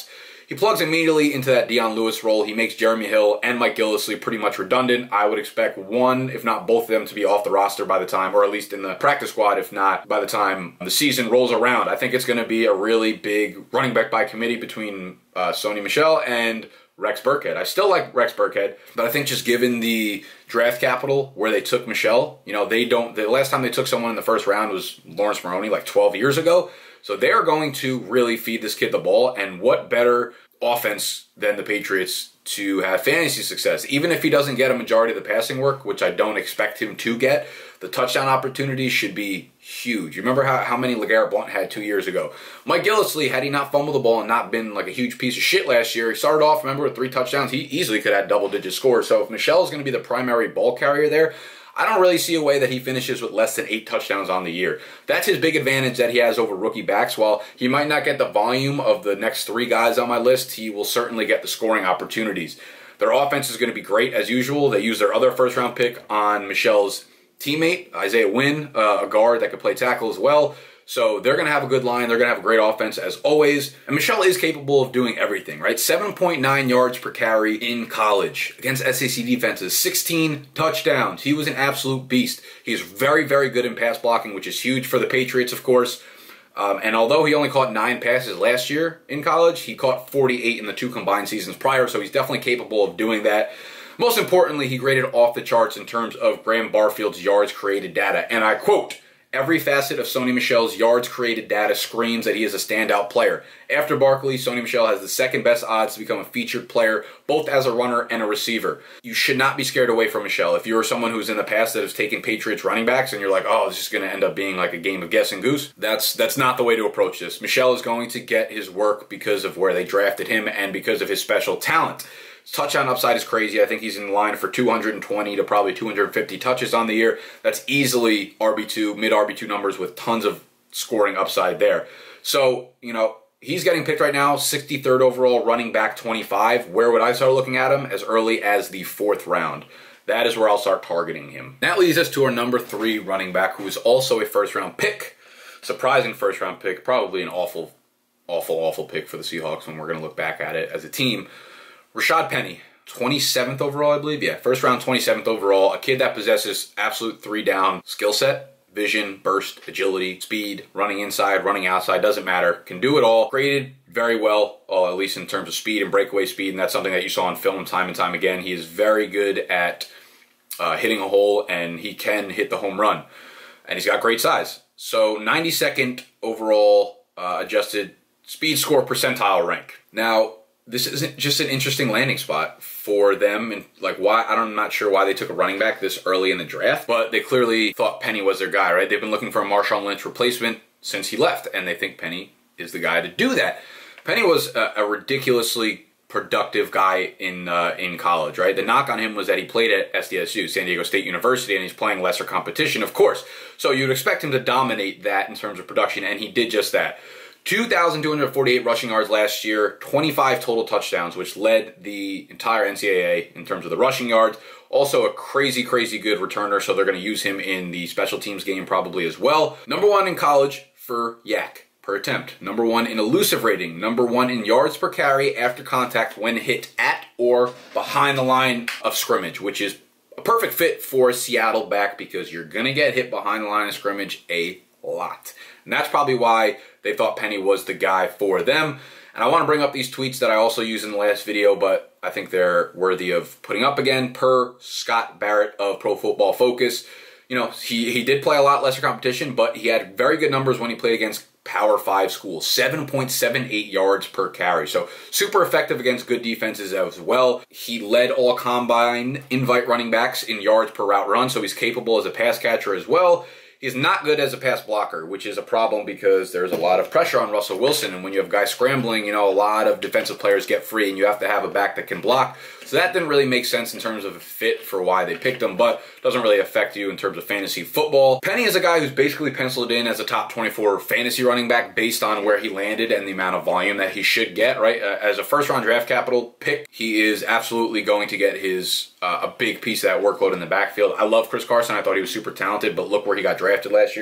he plugs immediately into that Dion Lewis role. He makes Jeremy Hill and Mike Gillislee pretty much redundant. I would expect one, if not both of them, to be off the roster by the time, or at least in the practice squad, if not by the time the season rolls around. I think it's going to be a really big running back by committee between uh, Sony Michel and Rex Burkhead. I still like Rex Burkhead, but I think just given the draft capital where they took Michel, you know, they don't, the last time they took someone in the first round was Lawrence Maroney like twelve years ago. So they're going to really feed this kid the ball, and what better offense than the Patriots to have fantasy success? Even if he doesn't get a majority of the passing work, which I don't expect him to get, the touchdown opportunities should be huge. You remember how, how many LeGarrette Blount had two years ago? Mike Gillislee, had he not fumbled the ball and not been like a huge piece of shit last year, he started off, remember, with three touchdowns. He easily could have double-digit scores. So if Michel is going to be the primary ball carrier there, I don't really see a way that he finishes with less than eight touchdowns on the year. That's his big advantage that he has over rookie backs. While he might not get the volume of the next three guys on my list, he will certainly get the scoring opportunities. Their offense is going to be great as usual. They use their other first-round pick on Michel's teammate, Isaiah Wynn, uh, a guard that could play tackle as well. So they're going to have a good line. They're going to have a great offense as always. And Michel is capable of doing everything, right? seven point nine yards per carry in college against S E C defenses. sixteen touchdowns. He was an absolute beast. He's very, very good in pass blocking, which is huge for the Patriots, of course. Um, and although he only caught nine passes last year in college, he caught forty-eight in the two combined seasons prior. So he's definitely capable of doing that. Most importantly, he graded off the charts in terms of Graham Barfield's yards created data. And I quote, "Every facet of Sony Michel's yards created data screams that he is a standout player. After Barkley, Sony Michel has the second best odds to become a featured player, both as a runner and a receiver." You should not be scared away from Michel. If you're someone who's in the past that has taken Patriots running backs and you're like, oh, this is going to end up being like a game of guess and goose, that's, that's not the way to approach this. Michel is going to get his work because of where they drafted him and because of his special talent. His touchdown upside is crazy. I think he's in line for two hundred twenty to probably two hundred fifty touches on the year. That's easily R B two, mid-R B two numbers with tons of scoring upside there. So, you know, he's getting picked right now, sixty-third overall, running back twenty-five. Where would I start looking at him? As early as the fourth round. That is where I'll start targeting him. That leads us to our number three running back, who is also a first-round pick. Surprising first-round pick. Probably an awful, awful, awful pick for the Seahawks when we're going to look back at it as a team. Rashad Penny, twenty-seventh overall, I believe. Yeah, first round, twenty-seventh overall. A kid that possesses absolute three-down skill set. Vision, burst, agility, speed, running inside, running outside, doesn't matter. Can do it all. Graded very well, uh, at least in terms of speed and breakaway speed, and that's something that you saw on film time and time again. He is very good at uh, hitting a hole, and he can hit the home run. And he's got great size. So ninety-second overall uh, adjusted speed score percentile rank. Now, this isn't just an interesting landing spot for them, and like why, I don't, I'm not sure why they took a running back this early in the draft, but they clearly thought Penny was their guy, right? They've been looking for a Marshawn Lynch replacement since he left, and they think Penny is the guy to do that. Penny was a, a ridiculously productive guy in uh, in college, right? The knock on him was that he played at S D S U, San Diego State University, and he's playing lesser competition, of course. So you'd expect him to dominate that in terms of production, and he did just that. two thousand two hundred forty-eight rushing yards last year, twenty-five total touchdowns, which led the entire N C double A in terms of the rushing yards. Also a crazy, crazy good returner, so they're going to use him in the special teams game probably as well. Number one in college for yak per attempt. Number one in elusive rating. Number one in yards per carry after contact when hit at or behind the line of scrimmage, which is a perfect fit for a Seattle back because you're going to get hit behind the line of scrimmage a lot. And that's probably why they thought Penny was the guy for them. And I want to bring up these tweets that I also used in the last video, but I think they're worthy of putting up again. Per Scott Barrett of Pro Football Focus, you know, he, he did play a lot lesser competition, but he had very good numbers when he played against Power five schools. seven point seven eight yards per carry. So super effective against good defenses as well. He led all combine invite running backs in yards per route run, so he's capable as a pass catcher as well. He's not good as a pass blocker, which is a problem because there's a lot of pressure on Russell Wilson. And when you have guys scrambling, you know, a lot of defensive players get free and you have to have a back that can block. So that didn't really make sense in terms of a fit for why they picked him, but doesn't really affect you in terms of fantasy football. Penny is a guy who's basically penciled in as a top twenty-four fantasy running back based on where he landed and the amount of volume that he should get, right? Uh, as a first-round draft capital pick, he is absolutely going to get his uh, a big piece of that workload in the backfield. I love Chris Carson. I thought he was super talented, but look where he got drafted last year.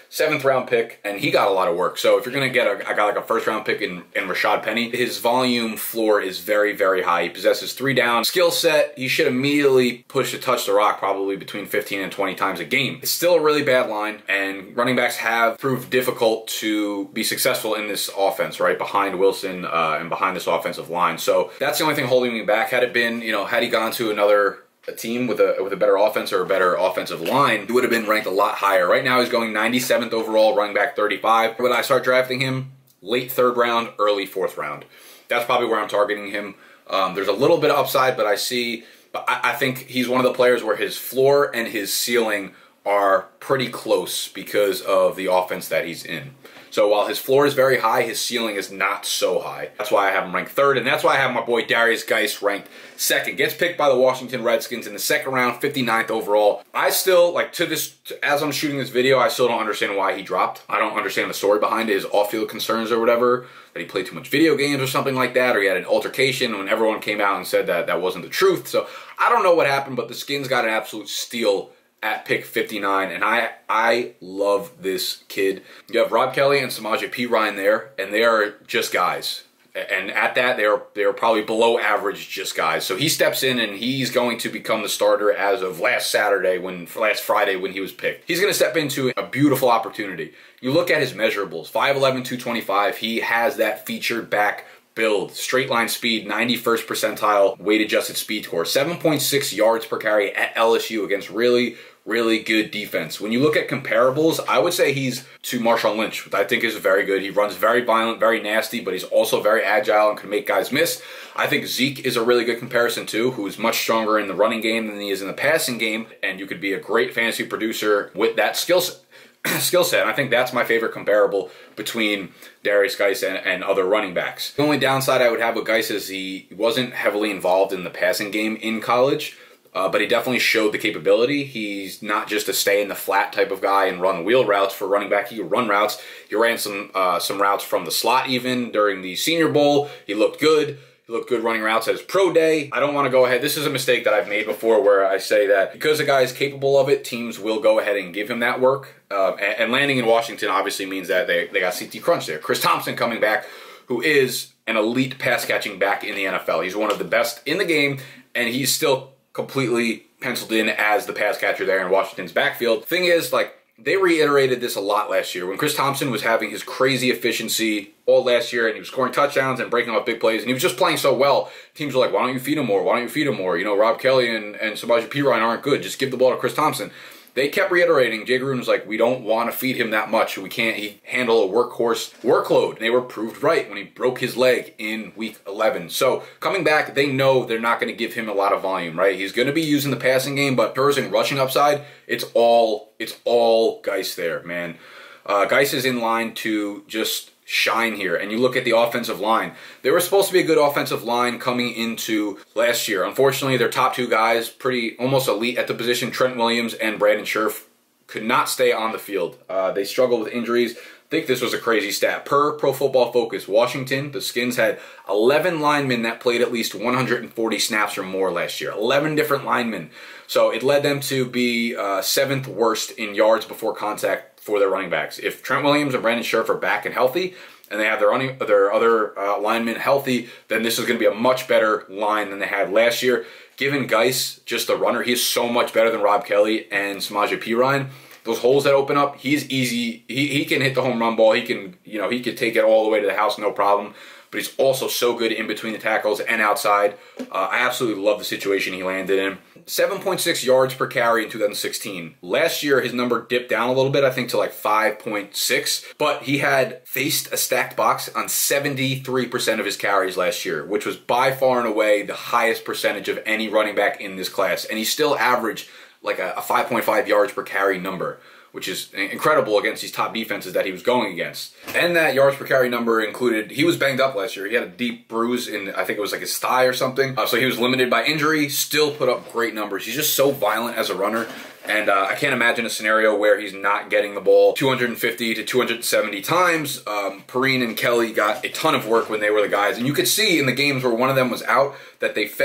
seventh round pick, and he got a lot of work. So if you're going to get a, I got like a first round pick in, in Rashad Penny, his volume floor is very, very high. He possesses three down skill set. He should immediately push to touch the rock probably between fifteen and twenty times a game. It's still a really bad line, and running backs have proved difficult to be successful in this offense, right? Behind Wilson uh, and behind this offensive line. So that's the only thing holding me back. Had it been, you know, had he gone to another a team with a with a better offense or a better offensive line, he would have been ranked a lot higher. Right now he's going ninety-seventh overall, running back thirty-five. When I start drafting him, late third round, early fourth round. That's probably where I'm targeting him. Um, there's a little bit of upside, but I see, but I, I think he's one of the players where his floor and his ceiling are pretty close because of the offense that he's in. So while his floor is very high, his ceiling is not so high. That's why I have him ranked third, and that's why I have my boy Derrius Guice ranked second. Gets picked by the Washington Redskins in the second round, fifty-ninth overall. I still, like, to this, to, as I'm shooting this video, I still don't understand why he dropped. I don't understand the story behind it, his off-field concerns or whatever, that he played too much video games or something like that, or he had an altercation when everyone came out and said that that wasn't the truth. So I don't know what happened, but the Skins got an absolute steal at pick fifty-nine, and I I love this kid. You have Rob Kelly and Samaje Perine there, and they are just guys. And at that, they're they're probably below average just guys. So he steps in, and he's going to become the starter as of last Saturday, when last Friday when he was picked. He's going to step into a beautiful opportunity. You look at his measurables, five eleven, two twenty-five. He has that featured back build, straight line speed, ninety-first percentile weight adjusted speed score, seven point six yards per carry at L S U against really, really good defense. When you look at comparables, I would say he's to Marshawn Lynch, which I think is very good. He runs very violent, very nasty, but he's also very agile and can make guys miss. I think Zeke is a really good comparison too, who's much stronger in the running game than he is in the passing game, and you could be a great fantasy producer with that skill set. skill set. And I think that's my favorite comparable between Derrius Guice and, and other running backs. The only downside I would have with Guice is he wasn't heavily involved in the passing game in college, uh, but he definitely showed the capability. He's not just a stay in the flat type of guy and run wheel routes for running back. He could run routes. He ran some uh, some routes from the slot even during the Senior Bowl. He looked good. He looked good running routes at his pro day. I don't want to go ahead. This is a mistake that I've made before where I say that because the guy is capable of it, teams will go ahead and give him that work. Uh, and, and landing in Washington obviously means that they, they got C T Crunch there. Chris Thompson coming back, who is an elite pass-catching back in the N F L. He's one of the best in the game, and he's still completely penciled in as the pass catcher there in Washington's backfield. Thing is, like, they reiterated this a lot last year when Chris Thompson was having his crazy efficiency all last year, and he was scoring touchdowns and breaking off big plays, and he was just playing so well. Teams were like, why don't you feed him more? Why don't you feed him more? You know, Rob Kelly and, and Samaje Perine aren't good. Just give the ball to Chris Thompson. They kept reiterating. Jay Gruden was like, we don't want to feed him that much. We can't he handle a workhorse workload. And they were proved right when he broke his leg in week eleven. So coming back, they know they're not going to give him a lot of volume, right? He's going to be using the passing game, but hers and rushing upside, it's all it's all Guice there, man. Uh, Guice is in line to just shine here. And you look at the offensive line. They were supposed to be a good offensive line coming into last year. Unfortunately, their top two guys, pretty almost elite at the position, Trent Williams and Brandon Scherff, could not stay on the field. Uh, they struggled with injuries. I think this was a crazy stat. Per Pro Football Focus, Washington, the Skins had eleven linemen that played at least one hundred forty snaps or more last year. eleven different linemen. So it led them to be uh, seventh worst in yards before contact for their running backs. If Trent Williams and Brandon Scherff are back and healthy, and they have their, running, their other uh, linemen healthy, then this is going to be a much better line than they had last year. Given Guice, just a runner, he is so much better than Rob Kelly and Samaje Perine. Those holes that open up, he's easy. He, he can hit the home run ball. He can, you know, he could take it all the way to the house, no problem. But he's also so good in between the tackles and outside. Uh, I absolutely love the situation he landed in. seven point six yards per carry in two thousand sixteen. Last year, his number dipped down a little bit, I think to like five point six. But he had faced a stacked box on seventy-three percent of his carries last year, which was by far and away the highest percentage of any running back in this class. And he still averaged like a, a five point five yards per carry number, which is incredible against these top defenses that he was going against. And that yards per carry number included, he was banged up last year. He had a deep bruise in, I think it was like his thigh or something. Uh, so he was limited by injury, still put up great numbers. He's just so violent as a runner. And uh, I can't imagine a scenario where he's not getting the ball two hundred fifty to two hundred seventy times. Um, Perine and Kelly got a ton of work when they were the guys. And you could see in the games where one of them was out that they fed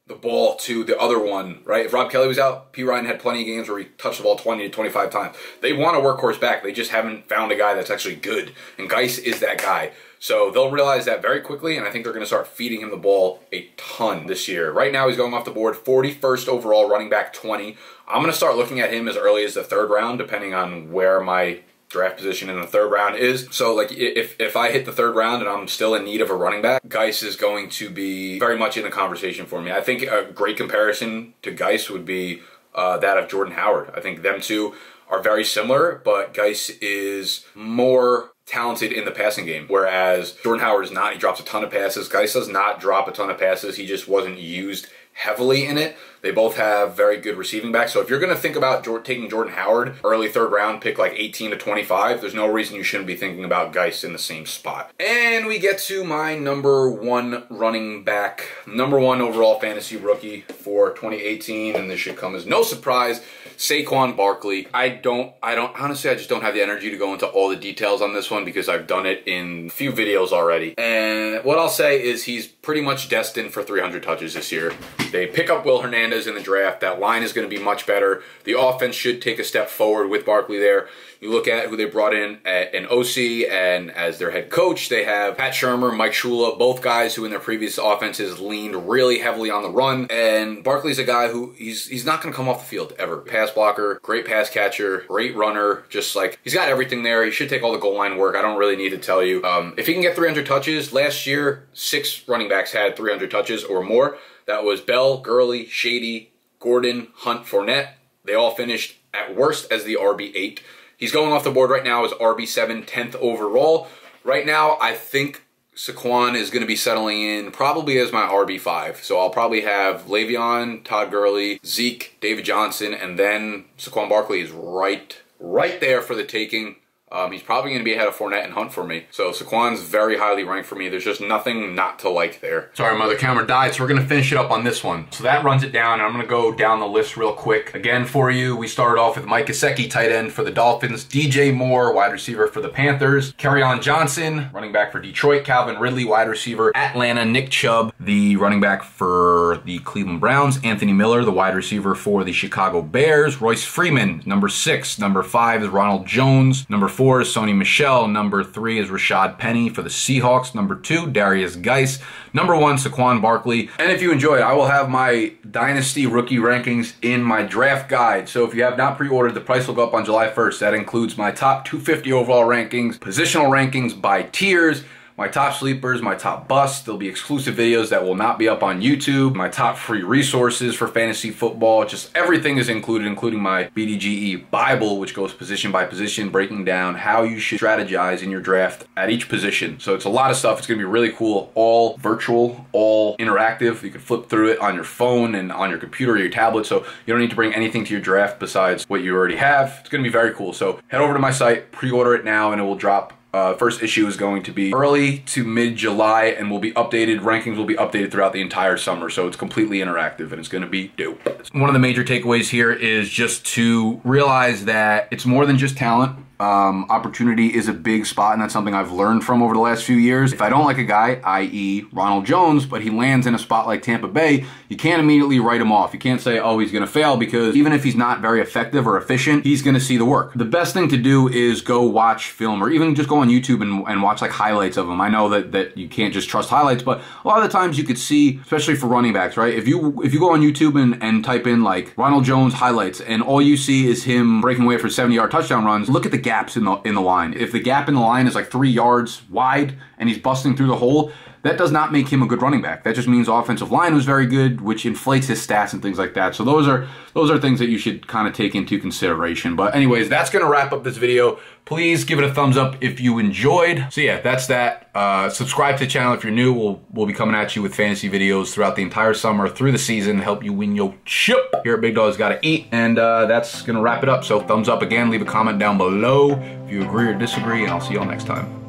the ball to the other one, right? If Rob Kelly was out, P. Ryan had plenty of games where he touched the ball twenty to twenty-five times. They want a workhorse back. They just haven't found a guy that's actually good. And Geis is that guy. So they'll realize that very quickly, and I think they're going to start feeding him the ball a ton this year. Right now, he's going off the board, forty-first overall, running back twenty. I'm going to start looking at him as early as the third round, depending on where my draft position in the third round is. So like if, if I hit the third round and I'm still in need of a running back, Geis is going to be very much in the conversation for me. I think a great comparison to Geis would be uh, that of Jordan Howard. I think them two are very similar, but Geis is more talented in the passing game, whereas Jordan Howard is not. He drops a ton of passes. Geis does not drop a ton of passes. He just wasn't used heavily in it. They both have very good receiving backs. So if you're going to think about taking Jordan Howard, early third round, pick like eighteen to twenty-five, there's no reason you shouldn't be thinking about Geis in the same spot. And we get to my number one running back, number one overall fantasy rookie for twenty eighteen, and this should come as no surprise, Saquon Barkley. I don't, I don't, honestly, I just don't have the energy to go into all the details on this one because I've done it in a few videos already. And what I'll say is he's pretty much destined for three hundred touches this year. They pick up Will Hernandez in the draft. That line is going to be much better. The offense should take a step forward with Barkley there. You look at who they brought in at an O C and as their head coach, they have Pat Shurmur, Mike Shula, both guys who in their previous offenses leaned really heavily on the run. And Barkley's a guy who he's he's not going to come off the field ever. Pass blocker, great pass catcher, great runner. Just like he's got everything there. He should take all the goal line work. I don't really need to tell you. Um, if he can get three hundred touches, last year six running backs had three hundred touches or more. That was Bell, Gurley, Shady, Gordon, Hunt, Fournette. They all finished at worst as the R B eight. He's going off the board right now as R B seven, tenth overall. Right now, I think Saquon is going to be settling in probably as my R B five. So I'll probably have Le'Veon, Todd Gurley, Zeke, David Johnson, and then Saquon Barkley is right, right there for the taking. Um, he's probably going to be ahead of Fournette and Hunt for me. So Saquon's very highly ranked for me. There's just nothing not to like there. Sorry, my other camera died, so we're going to finish it up on this one. So that runs it down, and I'm going to go down the list real quick. Again, for you, we started off with Mike Gesicki, tight end for the Dolphins. D J Moore, wide receiver for the Panthers. Kerryon Johnson, running back for Detroit. Calvin Ridley, wide receiver, Atlanta. Nick Chubb, the running back for the Cleveland Browns. Anthony Miller, the wide receiver for the Chicago Bears. Royce Freeman, number six. Number five is Ronald Jones. Number four is Sony Michel. Number three is Rashad Penny for the Seahawks. Number two, Darius Geis. Number one, Saquon Barkley. And if you enjoyed, I will have my Dynasty rookie rankings in my draft guide. So if you have not pre-ordered, the price will go up on July first. That includes my top two hundred fifty overall rankings, positional rankings by tiers, my top sleepers, my top busts. There'll be exclusive videos that will not be up on YouTube, my top free resources for fantasy football. Just everything is included, including my B D G E Bible, which goes position by position, breaking down how you should strategize in your draft at each position. So it's a lot of stuff. It's going to be really cool. All virtual, all interactive. You can flip through it on your phone and on your computer or your tablet. So you don't need to bring anything to your draft besides what you already have. It's going to be very cool. So head over to my site, pre-order it now, and it will drop. Uh, first issue is going to be early to mid-July and will be updated. Rankings will be updated throughout the entire summer, so it's completely interactive and it's going to be dope. One of the major takeaways here is just to realize that it's more than just talent. Um, opportunity is a big spot, and that's something I've learned from over the last few years. If I don't like a guy, that is. Ronald Jones, but he lands in a spot like Tampa Bay, you can't immediately write him off. You can't say, oh, he's going to fail, because even if he's not very effective or efficient, he's going to see the work. The best thing to do is go watch film, or even just go on YouTube and, and watch like highlights of him. I know that, that you can't just trust highlights, but a lot of the times you could see, especially for running backs, right? If you if you go on YouTube and, and type in like Ronald Jones highlights, and all you see is him breaking away for seventy yard touchdown runs, look at the gaps in the in the line. If the gap in the line is like three yards wide and he's busting through the hole, that does not make him a good running back. That just means the offensive line was very good, which inflates his stats and things like that. So those are those are things that you should kind of take into consideration. But anyways, that's going to wrap up this video. Please give it a thumbs up if you enjoyed. So yeah, that's that. Uh, subscribe to the channel if you're new. We'll, we'll be coming at you with fantasy videos throughout the entire summer, through the season, to help you win your chip here at Big Dog's Gotta Eat. And uh, that's going to wrap it up. So thumbs up again. Leave a comment down below if you agree or disagree, and I'll see y'all next time.